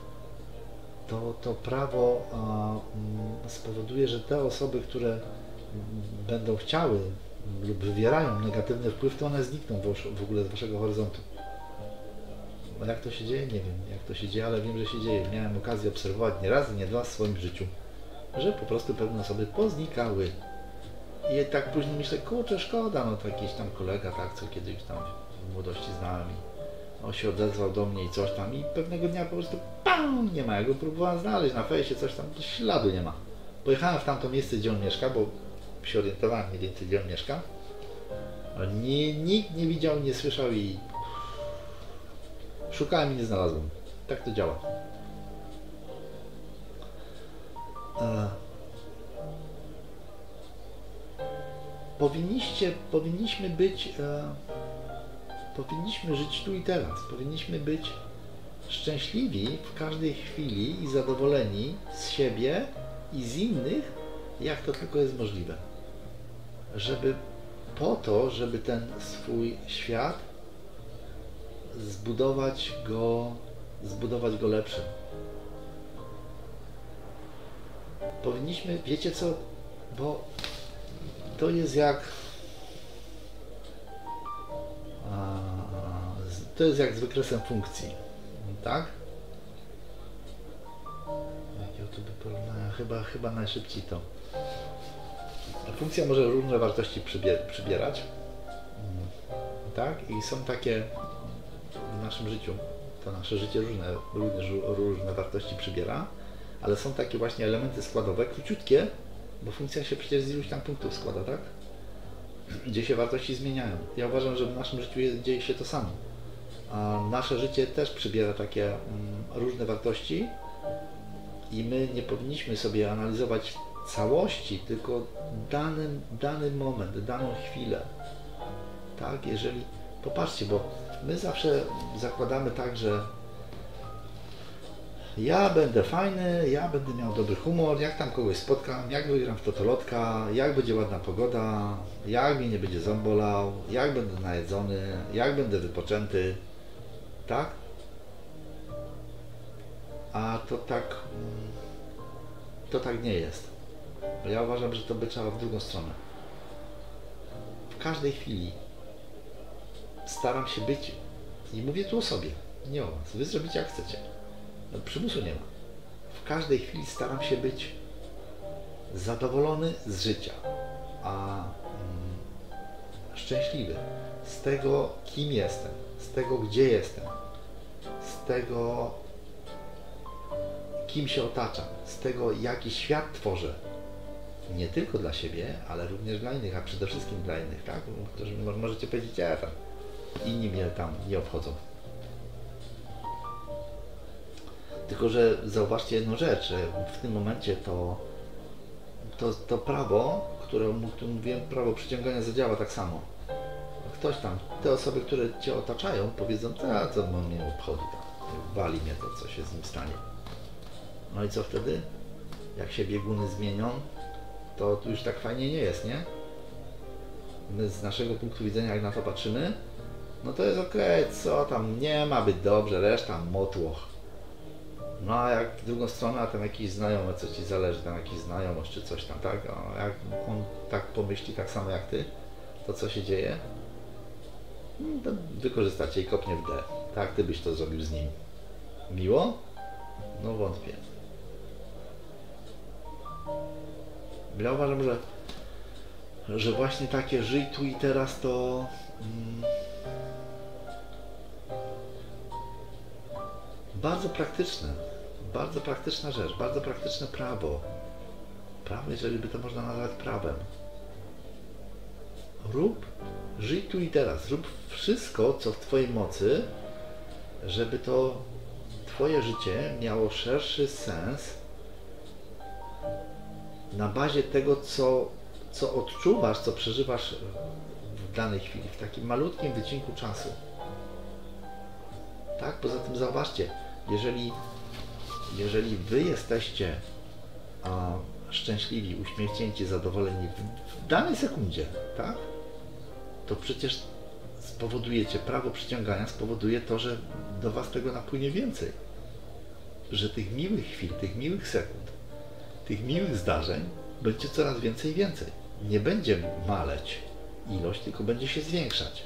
to prawo spowoduje, że te osoby, które będą chciały lub wywierają negatywny wpływ, to one znikną w ogóle z waszego horyzontu. Jak to się dzieje? Nie wiem, jak to się dzieje, ale wiem, że się dzieje. Miałem okazję obserwować nie raz i nie dwa w swoim życiu, że po prostu pewne osoby poznikały. I tak później myślę, kurczę, szkoda, no to jakiś tam kolega, tak, co kiedyś tam w młodości znałem i on się odezwał do mnie i coś tam i pewnego dnia po prostu PAM! Nie ma. Ja go próbowałem znaleźć na fejsie, coś tam, śladu nie ma. Pojechałem w tamto miejsce, gdzie on mieszka, bo się orientowałem mniej więcej, gdzie on mieszka. Ale nikt nie widział, nie słyszał i szukałem i nie znalazłem. Tak to działa. Powinniśmy żyć tu i teraz. Powinniśmy być szczęśliwi w każdej chwili i zadowoleni z siebie i z innych, jak to tylko jest możliwe. Żeby ten swój świat zbudować go lepszym. Powinniśmy, wiecie co, bo to jest jak z wykresem funkcji, tak? Jakie tu by porównania? Chyba najszybciej to. Funkcja może różne wartości przybierać, tak? I są takie w naszym życiu, to nasze życie różne wartości przybiera, ale są takie właśnie elementy składowe, króciutkie, bo funkcja się przecież z iluś tam punktów składa, tak? Gdzie się wartości zmieniają. Ja uważam, że w naszym życiu dzieje się to samo. A nasze życie też przybiera takie różne wartości i my nie powinniśmy sobie analizować całości, tylko dany moment, daną chwilę. Tak? Jeżeli, popatrzcie, bo my zawsze zakładamy tak, że ja będę fajny, ja będę miał dobry humor, jak tam kogoś spotkam, jak wygram w totolotka, jak będzie ładna pogoda, jak mnie nie będzie ząb bolał, jak będę najedzony, jak będę wypoczęty, tak? A to tak nie jest. Ja uważam, że to by trzeba w drugą stronę. W każdej chwili staram się być, i mówię tu o sobie, nie o was, wy zrobicie jak chcecie. No, przymusu nie ma. W każdej chwili staram się być zadowolony z życia, a szczęśliwy z tego, kim jestem, z tego, gdzie jestem, z tego, kim się otaczam, z tego, jaki świat tworzę. Nie tylko dla siebie, ale również dla innych, a przede wszystkim dla innych, tak? Którzy możecie powiedzieć, ja tam, inni mnie tam nie obchodzą. Tylko że zauważcie jedną rzecz, w tym momencie to prawo, które mówiłem, prawo przyciągania zadziała tak samo. Ktoś tam, te osoby, które cię otaczają, powiedzą, co mnie obchodzi, wali mnie to, co się z nim stanie. No i co wtedy? Jak się bieguny zmienią, to już tak fajnie nie jest, nie? my z naszego punktu widzenia, jak na to patrzymy, no to jest okej, co tam, nie ma być dobrze, reszta motłoch. No a jak w drugą stronę, a tam jakiś znajomy, co ci zależy, tam jakiś znajomość czy coś tam, tak? A jak on tak pomyśli tak samo jak ty, to co się dzieje? No, to wykorzystacie i kopnie w D. Tak, ty byś to zrobił z nim. Miło? No wątpię. Ja uważam, że właśnie takie żyj tu i teraz to bardzo praktyczna rzecz, bardzo praktyczne prawo. Prawo, jeżeli by to można nazwać prawem. Żyj tu i teraz, rób wszystko, co w twojej mocy, żeby to twoje życie miało szerszy sens na bazie tego, co odczuwasz, co przeżywasz w danej chwili, w takim malutkim wycinku czasu. Tak? Poza tym zauważcie, jeżeli wy jesteście szczęśliwi, uśmiechnięci, zadowoleni w danej sekundzie, tak? To przecież spowodujecie, prawo przyciągania spowoduje to, że do was tego napłynie więcej. Że tych miłych chwil, tych miłych sekund, tych miłych zdarzeń będzie coraz więcej i więcej. Nie będzie maleć ilość, tylko będzie się zwiększać.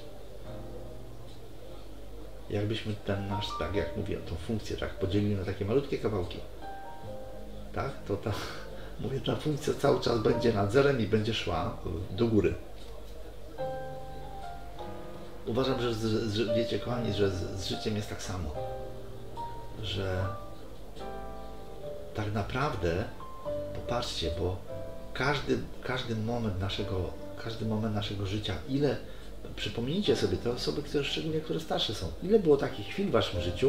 Jakbyśmy ten nasz, tak jak mówię, tą funkcję tak podzielili na takie malutkie kawałki, tak, to ta funkcja cały czas będzie nad zerem i będzie szła do góry. Uważam, że wiecie, kochani, że z życiem jest tak samo, że tak naprawdę, popatrzcie, bo każdy moment naszego życia, przypomnijcie sobie te osoby, szczególnie które starsze są, ile było takich chwil w waszym życiu,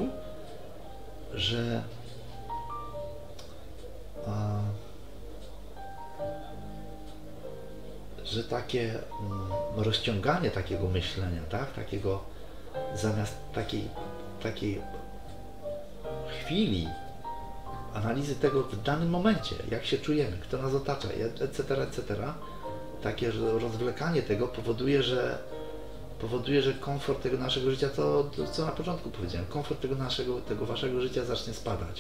że takie rozciąganie takiego myślenia, tak? Takiego, zamiast takiej chwili analizy tego w danym momencie, jak się czujemy, kto nas otacza, etc., takie rozwlekanie tego powoduje, że komfort tego naszego życia, to co na początku powiedziałem, komfort tego waszego życia zacznie spadać.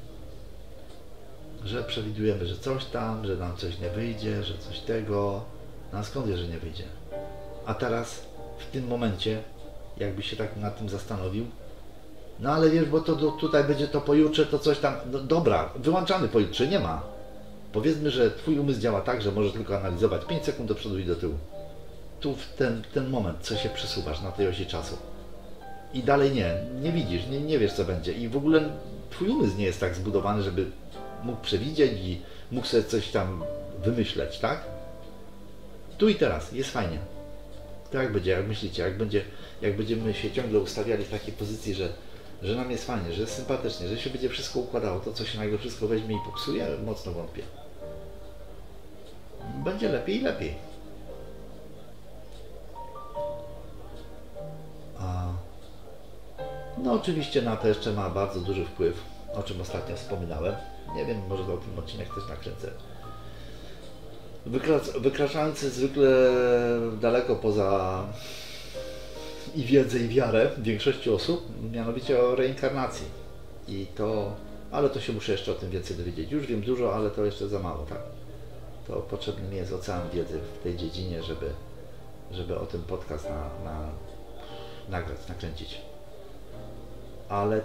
Że przewidujemy, że coś tam, że nam coś nie wyjdzie, że coś tego, no a skąd wie, że nie wyjdzie? A teraz, w tym momencie, jakby się tak nad tym zastanowił, no ale wiesz, bo to tutaj będzie to pojutrze, to coś tam, no dobra, wyłączamy pojutrze, nie ma. Powiedzmy, że twój umysł działa tak, że możesz tylko analizować 5 sekund do przodu i do tyłu. Tu w ten moment, co się przesuwasz na tej osi czasu. I dalej nie widzisz, nie wiesz co będzie. I w ogóle twój umysł nie jest tak zbudowany, żeby mógł przewidzieć i mógł sobie coś tam wymyśleć, tak? Tu i teraz, jest fajnie. To jak będzie, jak myślicie, jak będziemy się ciągle ustawiali w takiej pozycji, że nam jest fajnie, że jest sympatycznie, że się będzie wszystko układało, to co się nagle wszystko weźmie i popsuje, mocno wątpię. Będzie lepiej i lepiej. No oczywiście na to jeszcze ma bardzo duży wpływ, o czym ostatnio wspominałem. Nie wiem, może o tym odcinek też nakręcę. Wykraczający zwykle daleko poza i wiedzę, i wiarę większości osób, mianowicie o reinkarnacji. Ale to się muszę jeszcze o tym więcej dowiedzieć. Już wiem dużo, ale to jeszcze za mało, tak? To potrzebny mi jest ocean wiedzy w tej dziedzinie, żeby o tym podcast nagrać, nakręcić. Ale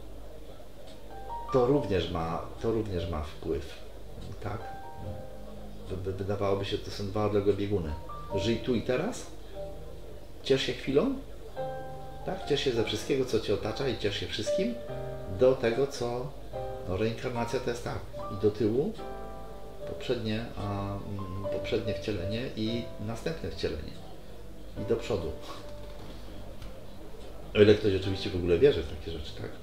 to również ma wpływ, tak? Wydawałoby się, że to są dwa odległe bieguny. Żyj tu i teraz, ciesz się chwilą, tak? Ciesz się ze wszystkiego, co cię otacza i ciesz się wszystkim, do tego, co reinkarnacja to jest tak, i do tyłu, poprzednie wcielenie i następne wcielenie, i do przodu. O ile ktoś oczywiście w ogóle wierzy w takie rzeczy, tak?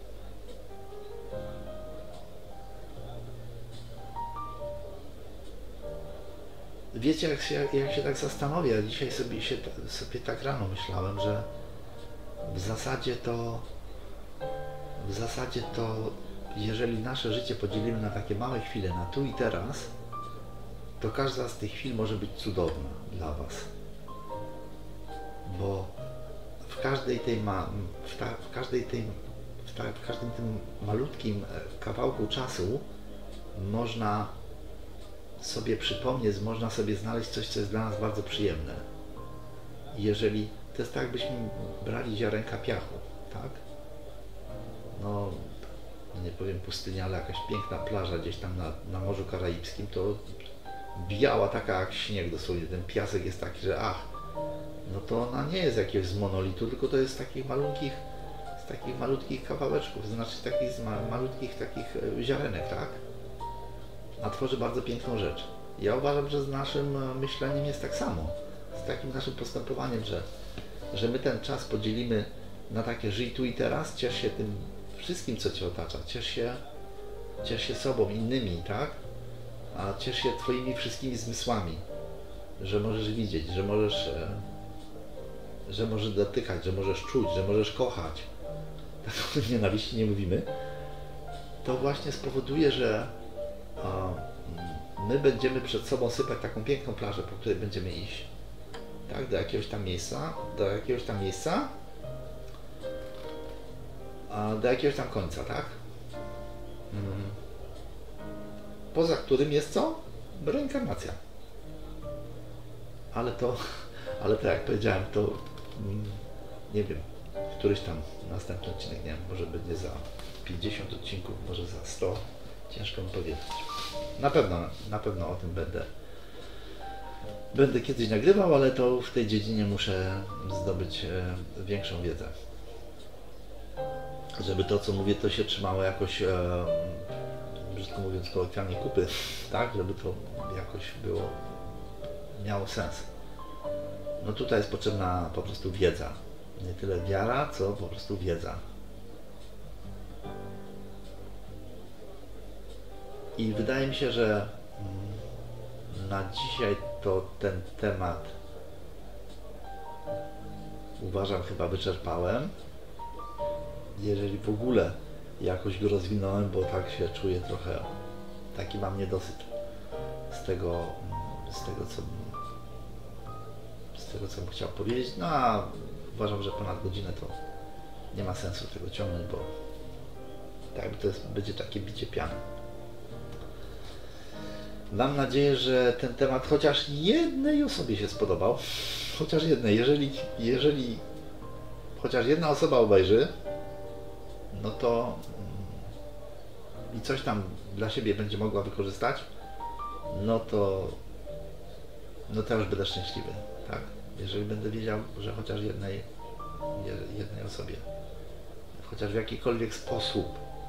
Wiecie, jak się tak zastanowię, dzisiaj sobie tak rano myślałem, że w zasadzie to jeżeli nasze życie podzielimy na takie małe chwile, na tu i teraz, to każda z tych chwil może być cudowna dla was. w każdym tym malutkim kawałku czasu można sobie przypomnieć, można sobie znaleźć coś, co jest dla nas bardzo przyjemne. Jeżeli to jest tak, jakbyśmy brali ziarenka piachu, tak? No nie powiem pustynia, ale jakaś piękna plaża gdzieś tam na Morzu Karaibskim, to biała taka jak śnieg dosłownie, ten piasek jest taki, że no to ona nie jest jakiegoś z monolitu, tylko to jest z takich malutkich kawałeczków, znaczy malutkich takich ziarenek, tak? A tworzy bardzo piękną rzecz. Ja uważam, że z naszym myśleniem jest tak samo, z takim naszym postępowaniem, że my ten czas podzielimy na takie żyj tu i teraz, ciesz się tym wszystkim, co Cię otacza, ciesz się sobą, innymi, tak? A ciesz się Twoimi wszystkimi zmysłami, że możesz widzieć, że możesz dotykać, że możesz czuć, że możesz kochać. Tak o nienawiści nie mówimy. To właśnie spowoduje, że my będziemy przed sobą sypać taką piękną plażę, po której będziemy iść. Tak, do jakiegoś tam miejsca, do jakiegoś tam końca, tak? Poza którym jest co? Reinkarnacja. Ale to jak powiedziałem, to nie wiem, któryś tam następny odcinek, nie wiem, może będzie za 50 odcinków, może za 100, ciężko mi powiedzieć. Na pewno o tym będę kiedyś nagrywał, ale to w tej dziedzinie muszę zdobyć większą wiedzę. Żeby to, co mówię, to się trzymało jakoś, brzydko mówiąc kolokwialnie, kupy, tak? Żeby to jakoś miało sens. No tutaj jest potrzebna po prostu wiedza. Nie tyle wiara, co po prostu wiedza. I wydaje mi się, że na dzisiaj to ten temat uważam chyba wyczerpałem. Jeżeli w ogóle jakoś go rozwinąłem, bo tak się czuję trochę, taki mam niedosyt z tego co bym chciał powiedzieć. No a uważam, że ponad godzinę to nie ma sensu tego ciągnąć, bo tak to będzie takie bicie piany. Mam nadzieję, że ten temat chociaż jednej osobie się spodobał. Chociaż jednej. Jeżeli chociaż jedna osoba obejrzy, no to i coś tam dla siebie będzie mogła wykorzystać, no to ja już będę szczęśliwy, tak? Jeżeli będę wiedział, że chociaż jednej osobie, chociaż w jakikolwiek sposób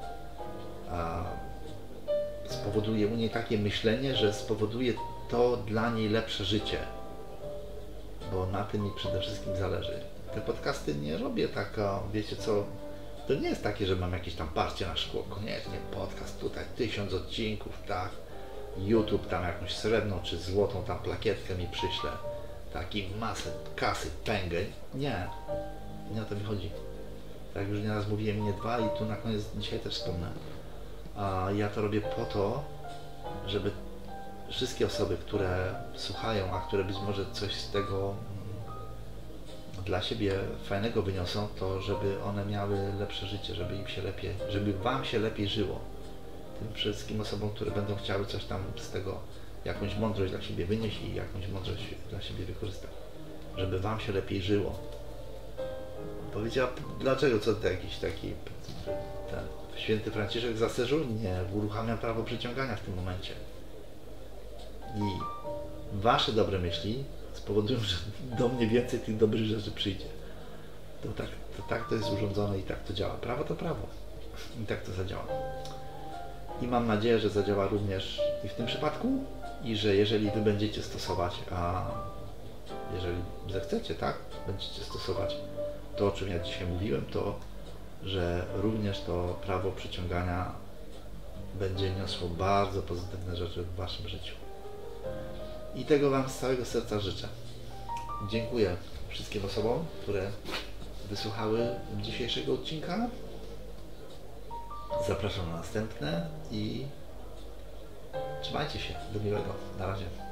spowoduje u niej takie myślenie, że spowoduje to dla niej lepsze życie, bo na tym mi przede wszystkim zależy. Te podcasty nie robię tak, wiecie co, to nie jest takie, że mam jakieś tam parcie na szkło, koniecznie podcast tutaj, 1000 odcinków, tak, YouTube tam jakąś srebrną czy złotą tam plakietkę mi przyśle, taki masę kasy, pęgę, nie o to mi chodzi. Tak już nieraz mówiłem, nie dwa i tu na koniec dzisiaj też wspomnę. A ja to robię po to, żeby wszystkie osoby, które słuchają, a które być może coś z tego dla siebie fajnego wyniosą, to żeby one miały lepsze życie, żeby Wam się lepiej żyło. Tym wszystkim osobom, które będą chciały coś tam z tego, jakąś mądrość dla siebie wynieść i jakąś mądrość dla siebie wykorzystać. Żeby Wam się lepiej żyło. Powiedziała, dlaczego, co to jakiś taki święty Franciszek zasterzył? Nie, uruchamiam prawo przyciągania w tym momencie. I Wasze dobre myśli spowodują, że do mnie więcej tych dobrych rzeczy przyjdzie. Tak to jest urządzone i tak to działa. Prawo to prawo. I tak to zadziała. I mam nadzieję, że zadziała również i w tym przypadku, i że jeżeli Wy będziecie stosować, a jeżeli zechcecie, tak, będziecie stosować to, o czym ja dzisiaj mówiłem, to że również to prawo przyciągania będzie niosło bardzo pozytywne rzeczy w Waszym życiu. I tego Wam z całego serca życzę. Dziękuję wszystkim osobom, które wysłuchały dzisiejszego odcinka. Zapraszam na następne i trzymajcie się. Do miłego. Na razie.